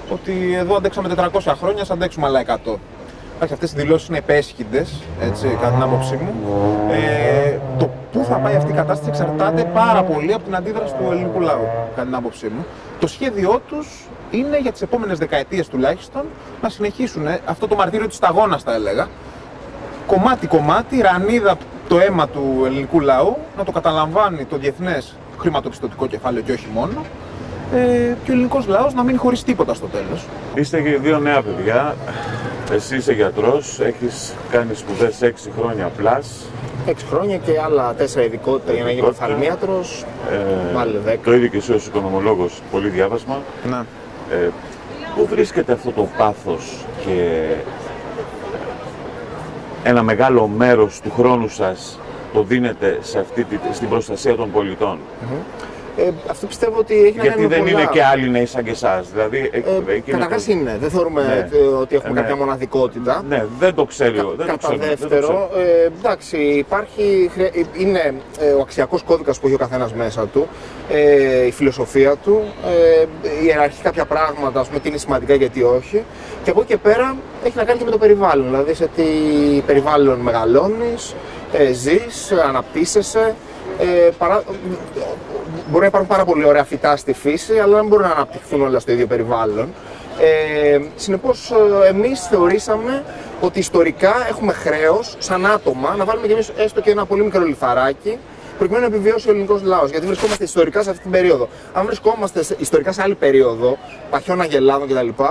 ότι εδώ αντέξαμε 400 χρόνια, ας αντέξουμε άλλα 100. Αυτές οι δηλώσεις είναι επέσχυντες, έτσι, κατά την άποψή μου. Το πού θα πάει αυτή η κατάσταση εξαρτάται πάρα πολύ από την αντίδραση του ελληνικού λαού, κατά την άποψή μου. Το σχέδιό τους είναι για τις επόμενες δεκαετίες τουλάχιστον να συνεχίσουν αυτό το μαρτύριο της σταγόνας, θα έλεγα. Κομμάτι-κομμάτι, ρανίδα το αίμα του ελληνικού λαού, να το καταλαμβάνει το διεθνές χρηματοπιστωτικό κεφάλαιο και όχι μόνο. Και ο ελληνικός λαός να μείνει χωρίς τίποτα στο τέλος. Είστε και δύο νέα παιδιά. Εσύ είσαι γιατρός, έχεις κάνει σπουδές 6 χρόνια πλάς. 6 χρόνια και άλλα 4 ειδικότητα για να γίνω οφθαλμίατρος. Πάλι 10. Το ίδιο και εσύ ως οικονομολόγος, πολύ διάβασμα. Ναι. Πού βρίσκεται αυτό το πάθος και ένα μεγάλο μέρος του χρόνου σας το δίνετε στην προστασία των πολιτών? Αυτό πιστεύω ότι έχει να κάνει με Γιατί δεν είναι και άλλοι νέοι σαν και εσάς. Δηλαδή, καταρχάς είναι. Δεν θεωρούμε ότι έχουμε κάποια μοναδικότητα. Ναι, δεν το ξέρω. Κατά δεύτερο, εντάξει, είναι ο αξιακός κώδικας που έχει ο καθένας μέσα του, η φιλοσοφία του, ιεραρχεί κάποια πράγματα, ας πούμε, τι είναι σημαντικά γιατί όχι. Και από εκεί και πέρα έχει να κάνει και με το περιβάλλον. Δηλαδή, σε τι περιβάλλον μεγαλώνεις, ζεις, αναπτύσσεσαι. Μπορεί να υπάρχουν πάρα πολύ ωραία φυτά στη φύση, αλλά δεν μπορούν να αναπτυχθούν όλα στο ίδιο περιβάλλον. Συνεπώς, εμείς θεωρήσαμε ότι ιστορικά έχουμε χρέος, σαν άτομα, να βάλουμε κι εμείς έστω και ένα πολύ μικρό λιθαράκι, προκειμένου να επιβιώσει ο ελληνικός λαός. Γιατί βρισκόμαστε ιστορικά σε αυτή την περίοδο. Αν βρισκόμαστε ιστορικά σε άλλη περίοδο, παχιών αγελάδων κτλ.,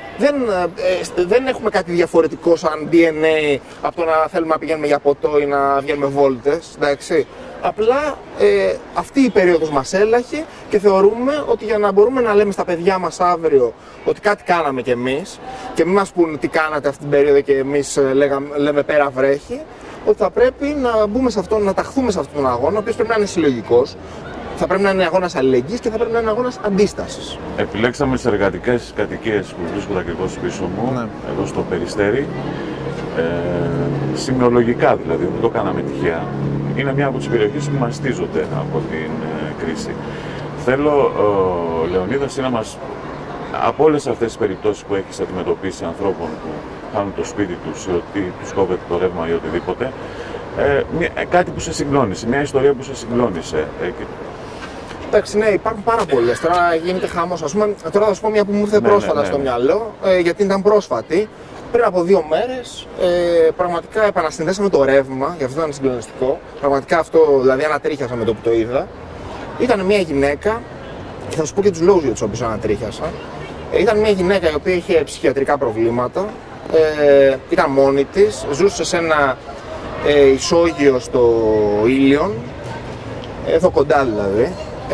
δεν έχουμε κάτι διαφορετικό σαν DNA από το να θέλουμε να πηγαίνουμε για ποτό ή να βγαίνουμε βόλτες. Εντάξει. Απλά αυτή η περίοδος μας έλαχε και θεωρούμε ότι για να μπορούμε να λέμε στα παιδιά μας αύριο ότι κάτι κάναμε κι εμείς και μην μας πούν τι κάνατε αυτή την περίοδο και εμείς λέμε πέρα βρέχει, ότι θα πρέπει να μπούμε σε αυτό, να ταχθούμε σε αυτόν τον αγώνα, ο οποίος πρέπει να είναι συλλογικός, θα πρέπει να είναι αγώνας αλληλεγγύης και θα πρέπει να είναι αγώνας αντίστασης. Επιλέξαμε τις εργατικές κατοικίες που βρίσκονται ακριβώς πίσω μου, εδώ στο Περιστέρι. Σημειολογικά δηλαδή, δεν το κάναμε τυχαία. Είναι μια από τις περιοχές που μαστίζονται από την κρίση. Θέλω, Λεωνίδας, να μας, από όλες αυτές τις περιπτώσεις που έχεις αντιμετωπίσει ανθρώπων που χάνουν το σπίτι τους ή ότι τους κόβεται το ρεύμα ή οτιδήποτε, κάτι που σε συγκλώνησε, μια ιστορία που σε συγκλώνησε. Εντάξει, ναι, υπάρχουν πάρα πολλές. Τώρα γίνεται χαμός. Ας πούμε, τώρα θα σου πω μια που μου ήρθε πρόσφατα στο μυαλό, γιατί ήταν πρόσφατη. Πριν από 2 μέρες, πραγματικά επανασυνδέσαμε το ρεύμα, γι' αυτό ήταν συγκλονιστικό. Πραγματικά αυτό, δηλαδή, ανατρίχιασα με το που το είδα. Ήταν μια γυναίκα, και θα σου πω και τους λόγους για τους οποίους ανατρίχιασα. Ήταν μια γυναίκα η οποία είχε ψυχιατρικά προβλήματα, ήταν μόνη της, ζούσε σε ένα ισόγειο στο Ήλιον, εδώ κοντά δηλαδή.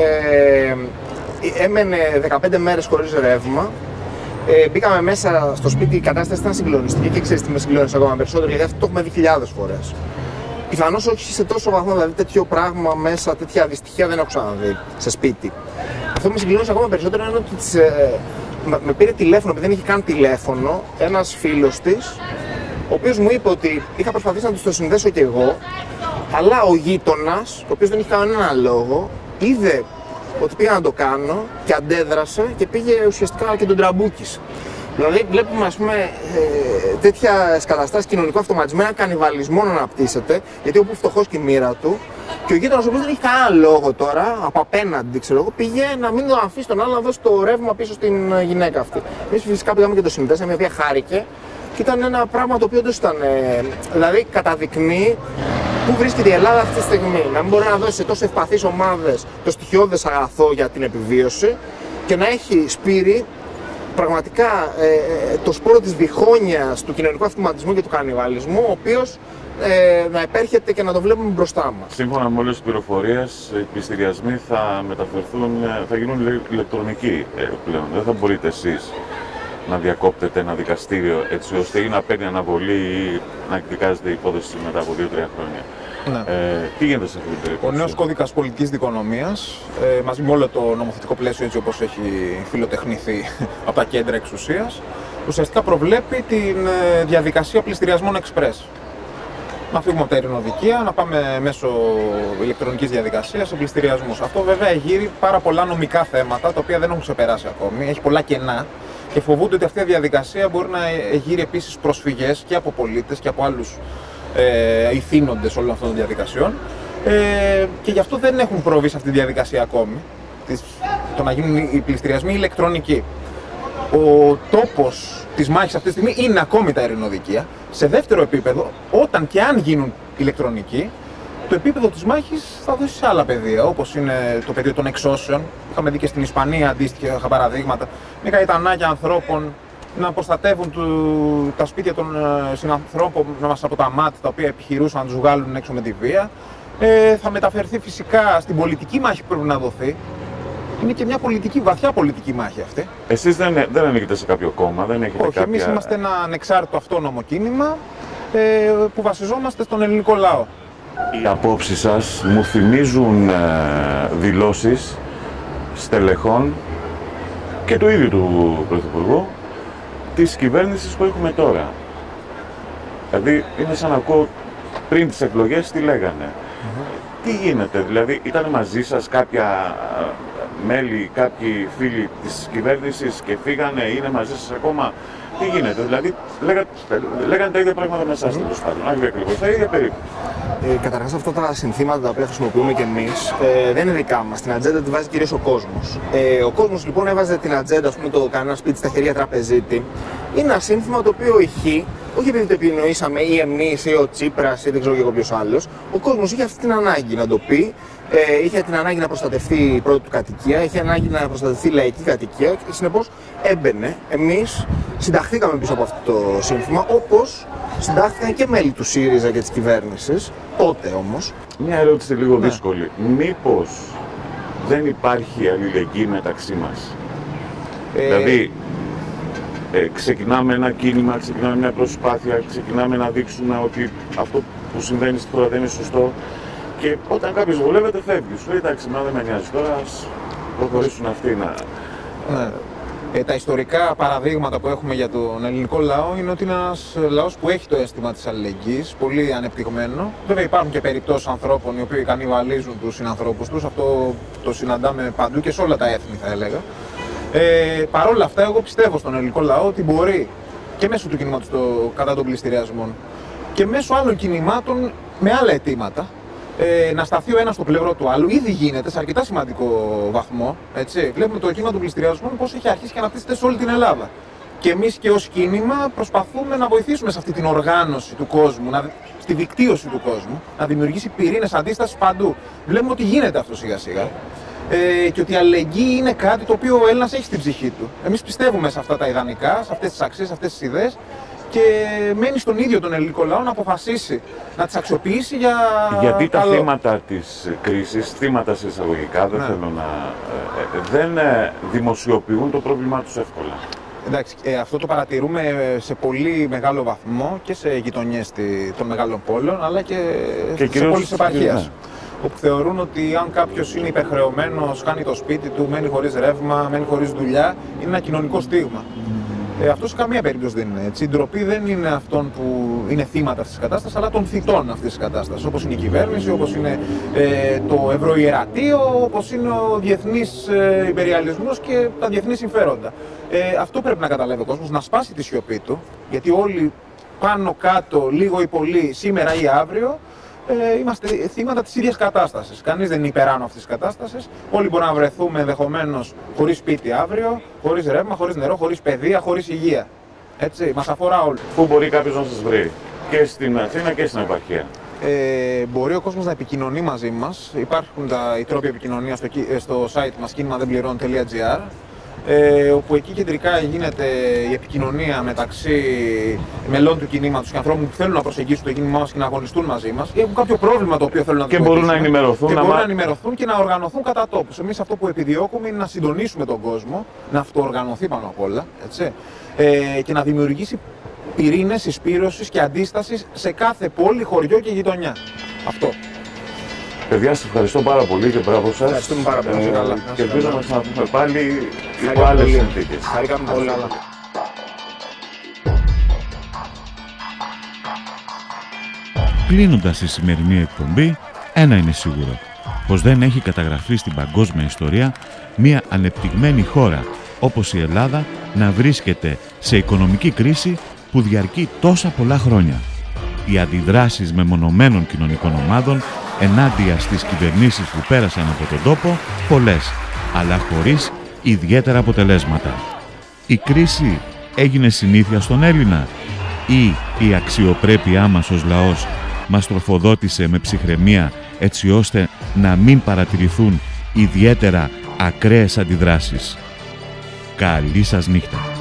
Έμενε 15 μέρες χωρίς ρεύμα. Μπήκαμε μέσα στο σπίτι, η κατάσταση ήταν συγκλονιστική και ξέρεις τι με συγκλώνησε ακόμα περισσότερο, γιατί αυτό το έχουμε δει χιλιάδες φορές. Πιθανώς όχι σε τόσο βαθμό, δηλαδή τέτοιο πράγμα μέσα, τέτοια δυστυχία δεν έχω ξαναδεί σε σπίτι. Αυτό που με συγκλώνησε ακόμα περισσότερο είναι ότι με πήρε τηλέφωνο, επειδή δεν είχε καν τηλέφωνο, ένας φίλος της, ο οποίος μου είπε ότι είχα προσπαθήσει να τους το συνδέσω κι εγώ, αλλά ο γείτονας, ο οποίος δεν είχε κανένα λόγο, είδε ότι πήγα να το κάνω και αντέδρασε και πήγε ουσιαστικά και τον τραμπούκησε. Δηλαδή βλέπουμε, ας πούμε, τέτοια καταστάσεις κοινωνικού αυτοματισμού, ένα κανιβαλισμό να αναπτύσσεται, γιατί όπου φτωχός και η μοίρα του, και ο γείτονας ο οποίος δεν είχε κανένα λόγο τώρα, από απέναντι, ξέρω εγώ, πήγε να μην το αφήσει τον άλλο να δώσει το ρεύμα πίσω στην γυναίκα αυτή. Εμείς φυσικά πήγαμε και το συνδέσαμε, η οποία χάρηκε, και ήταν ένα πράγμα το οποίο όντως ήταν, δηλαδή καταδεικνύει πού βρίσκεται η Ελλάδα αυτή τη στιγμή. Να μην μπορεί να δώσει σε τόσο ευπαθείς ομάδες το στοιχειώδες αγαθό για την επιβίωση και να έχει σπείρει πραγματικά το σπόρο της διχόνοιας του κοινωνικού αυτοματισμού και του κανιβαλισμού, ο οποίος να επέρχεται και να το βλέπουμε μπροστά μας. Σύμφωνα με όλες τις πληροφορίες, οι πληστηριασμοί θα μεταφερθούν, θα γίνουν ηλεκτρονικοί πλέον. Δεν θα μπορείτε εσείς να διακόπτετε ένα δικαστήριο έτσι ώστε ή να παίρνει αναβολή ή να εκδικάζεται η υπόθεση μετά από 2-3 χρόνια. Ναι. Τι γίνεται σε αυτή την περίπτωση? Ο νέος κώδικας πολιτικής δικονομίας, μαζί με όλο το νομοθετικό πλαίσιο έτσι όπως έχει φιλοτεχνηθεί από τα κέντρα εξουσίας, ουσιαστικά προβλέπει τη διαδικασία πληστηριασμών εξπρές. Να φύγουμε από τα ειρηνοδικεία, να πάμε μέσω ηλεκτρονικής διαδικασίας σε πληστηριασμούς. Αυτό βέβαια εγείρει πάρα πολλά νομικά θέματα, τα οποία δεν έχουν ξεπεράσει ακόμη, έχει πολλά κενά. και φοβούνται ότι αυτή η διαδικασία μπορεί να γύρει επίσης προσφυγές και από πολίτες και από άλλους ηθήνοντες όλων αυτών των διαδικασιών. Και γι' αυτό δεν έχουν προβεί σε αυτή τη διαδικασία ακόμη, το να γίνουν οι πληστηριασμοί ηλεκτρονικοί. Ο τόπος της μάχης αυτή τη στιγμή είναι ακόμη τα ειρηνοδικεία. Σε δεύτερο επίπεδο, όταν και αν γίνουν ηλεκτρονικοί, το επίπεδο της μάχης θα δώσει σε άλλα πεδία, όπως είναι το πεδίο των εξώσεων. Είχαμε δει και στην Ισπανία αντίστοιχα παραδείγματα, με καητανάκια ανθρώπων να προστατεύουν τα σπίτια των συνανθρώπων μας από τα ΜΑΤ, τα οποία επιχειρούσαν να τους βγάλουν έξω με τη βία. Θα μεταφερθεί φυσικά στην πολιτική μάχη που πρέπει να δοθεί. Είναι και μια πολιτική, βαθιά πολιτική μάχη αυτή. Εσείς δεν ανήκετε σε κάποιο κόμμα, δεν έχετε Όχι, εμείς είμαστε ένα ανεξάρτητο αυτόνομο κίνημα που βασιζόμαστε στον ελληνικό λαό. Οι απόψεις σας μου θυμίζουν δηλώσεις στελεχών και του ίδιου του Πρωθυπουργού της κυβέρνησης που έχουμε τώρα. Δηλαδή είναι σαν να ακούω πριν τις εκλογές τι λέγανε. Τι γίνεται, δηλαδή ήταν μαζί σας κάποια μέλη, κάποιοι φίλοι της κυβέρνησης και φύγανε, είναι μαζί σας ακόμα? Τι γίνεται, δηλαδή λέγανε τα ίδια πράγματα με εσάς τέλος πάντων, όχι ακριβώς, τα ίδια περίπου. Καταρχάς αυτά τα συνθήματα τα οποία χρησιμοποιούμε και εμείς δεν είναι δικά μας, την ατζέντα τη βάζει κυρίως ο κόσμος. Ο κόσμος λοιπόν έβαζε την ατζέντα, ας πούμε, το κανένα σπίτι στα χέρια τραπεζίτη. Είναι ένα σύνθημα το οποίο ηχεί, όχι επειδή το επινοήσαμε ή εμείς ή ο Τσίπρας ή δεν ξέρω και εγώ ποιος άλλος. Ο κόσμος είχε αυτή την ανάγκη να το πει, είχε την ανάγκη να προστατευτεί η πρώτη του κατοικία, είχε ανάγκη να προστατευτεί η λαϊκή κατοικία και συνεπώς έμπαινε. Εμείς συνταχθήκαμε πίσω από αυτό το σύνθημα, όπως συντάχθηκαν και μέλη του ΣΥΡΙΖΑ και της κυβέρνησης, τότε όμως. Μια ερώτηση λίγο δύσκολη. Μήπως δεν υπάρχει αλληλεγγύη μεταξύ μας? Δηλαδή, ξεκινάμε ένα κίνημα, ξεκινάμε μια προσπάθεια, ξεκινάμε να δείξουμε ότι αυτό που συμβαίνει στη χώρα δεν είναι σωστό και όταν κάποιος βολεύεται φεύγει. Σου λέει εντάξει, δεν με νοιάζει τώρα, ας προχωρήσουν αυτοί να... Τα ιστορικά παραδείγματα που έχουμε για τον ελληνικό λαό είναι ότι είναι ένας λαός που έχει το αίσθημα της αλληλεγγύης, πολύ ανεπτυγμένο. Βέβαια υπάρχουν και περιπτώσεις ανθρώπων οι οποίοι κανιβαλίζουν τους συνανθρώπους τους, αυτό το συναντάμε παντού και σε όλα τα έθνη θα έλεγα. Παρ' όλα αυτά, εγώ πιστεύω στον ελληνικό λαό ότι μπορεί και μέσω του κινήματος κατά των πληστηριασμών και μέσω άλλων κινημάτων με άλλα αιτήματα να σταθεί ο ένας στο πλευρό του άλλου. Ήδη γίνεται σε αρκετά σημαντικό βαθμό. Έτσι. Βλέπουμε το κίνημα των πληστηριασμών πώς έχει αρχίσει και αναπτύσσεται σε όλη την Ελλάδα. Και εμείς και ως κίνημα προσπαθούμε να βοηθήσουμε σε αυτή την οργάνωση του κόσμου, στη δικτύωση του κόσμου, να δημιουργήσει πυρήνες αντίστασης παντού. Βλέπουμε ότι γίνεται αυτό σιγά σιγά. Και ότι η αλληλεγγύη είναι κάτι το οποίο ο Έλληνας έχει στην ψυχή του. Εμείς πιστεύουμε σε αυτά τα ιδανικά, σε αυτές τις αξίες, σε αυτές τις ιδέες και μένει στον ίδιο τον ελληνικό λαό να αποφασίσει να τις αξιοποιήσει για γιατί τα καλό. θύματα της κρίσης, θύματα σε εισαγωγικά, δεν θέλω να... δεν δημοσιοποιούν το πρόβλημά τους εύκολα. Εντάξει, αυτό το παρατηρούμε σε πολύ μεγάλο βαθμό και σε γειτονιές των μεγάλων πόλεων, αλλά και σε πόλεις επαρχίας. Όπου θεωρούν ότι αν κάποιος είναι υπερχρεωμένος, κάνει το σπίτι του, μένει χωρίς ρεύμα, μένει χωρίς δουλειά, είναι ένα κοινωνικό στίγμα. Αυτό σε καμία περίπτωση δεν είναι έτσι. Η ντροπή δεν είναι αυτών που είναι θύματα αυτής της κατάστασης, αλλά των θητών αυτής της κατάστασης. Όπως είναι η κυβέρνηση, όπως είναι το ευρωιερατείο, όπως είναι ο διεθνής ιμπεριαλισμός και τα διεθνή συμφέροντα. Αυτό πρέπει να καταλάβει ο κόσμος, να σπάσει τη σιωπή του, γιατί όλοι πάνω κάτω, λίγο ή πολύ, σήμερα ή αύριο, είμαστε θύματα της ίδιας κατάστασης. Κανείς δεν είναι υπεράνω αυτής της κατάστασης. Όλοι μπορούμε να βρεθούμε ενδεχομένως χωρίς σπίτι αύριο, χωρίς ρεύμα, χωρίς νερό, χωρίς παιδεία, χωρίς υγεία. Έτσι, μας αφορά όλους. Πού μπορεί κάποιος να σας βρει? Και στην Αθήνα και στην επαρχία. Μπορεί ο κόσμος να επικοινωνεί μαζί μας. Υπάρχουν οι τρόποι επικοινωνίας στο site μας κίνημα-δεν-πληρώνουν.gr, όπου εκεί κεντρικά γίνεται η επικοινωνία μεταξύ μελών του κινήματος και ανθρώπων που θέλουν να προσεγγίσουν το κίνημά μας και να αγωνιστούν μαζί μας ή έχουν κάποιο πρόβλημα το οποίο θέλουν να και μπορούν να ενημερωθούν. Και μπορούν να ενημερωθούν και να οργανωθούν κατά τόπους. Εμείς αυτό που επιδιώκουμε είναι να συντονίσουμε τον κόσμο, να αυτοοργανωθεί πάνω απ' όλα, έτσι, και να δημιουργήσει πυρήνες συσπήρωσης και αντίστασης σε κάθε πόλη, χωριό και γειτονιά. Αυτό. Παιδιά, σας ευχαριστώ πάρα πολύ και μπράβο σας. Ευχαριστούμε πάρα πολύ. Και ελπίζω να ξαναπούμε πάλι υπό άλλες συνθήκες. Χαρήκαμε πολύ. Κλείνοντας η σημερινή εκπομπή, ένα είναι σίγουρο, πως δεν έχει καταγραφεί στην παγκόσμια ιστορία μία ανεπτυγμένη χώρα όπως η Ελλάδα να βρίσκεται σε οικονομική κρίση που διαρκεί τόσα πολλά χρόνια. Οι αντιδράσεις μεμονωμένων κοινωνικών ομάδων ενάντια στις κυβερνήσεις που πέρασαν από τον τόπο, πολλές, αλλά χωρίς ιδιαίτερα αποτελέσματα. Η κρίση έγινε συνήθεια στον Έλληνα ή η αξιοπρέπειά μας ως λαός μας τροφοδότησε με ψυχραιμία έτσι ώστε να μην παρατηρηθούν ιδιαίτερα ακραίες αντιδράσεις. Καλή σας νύχτα.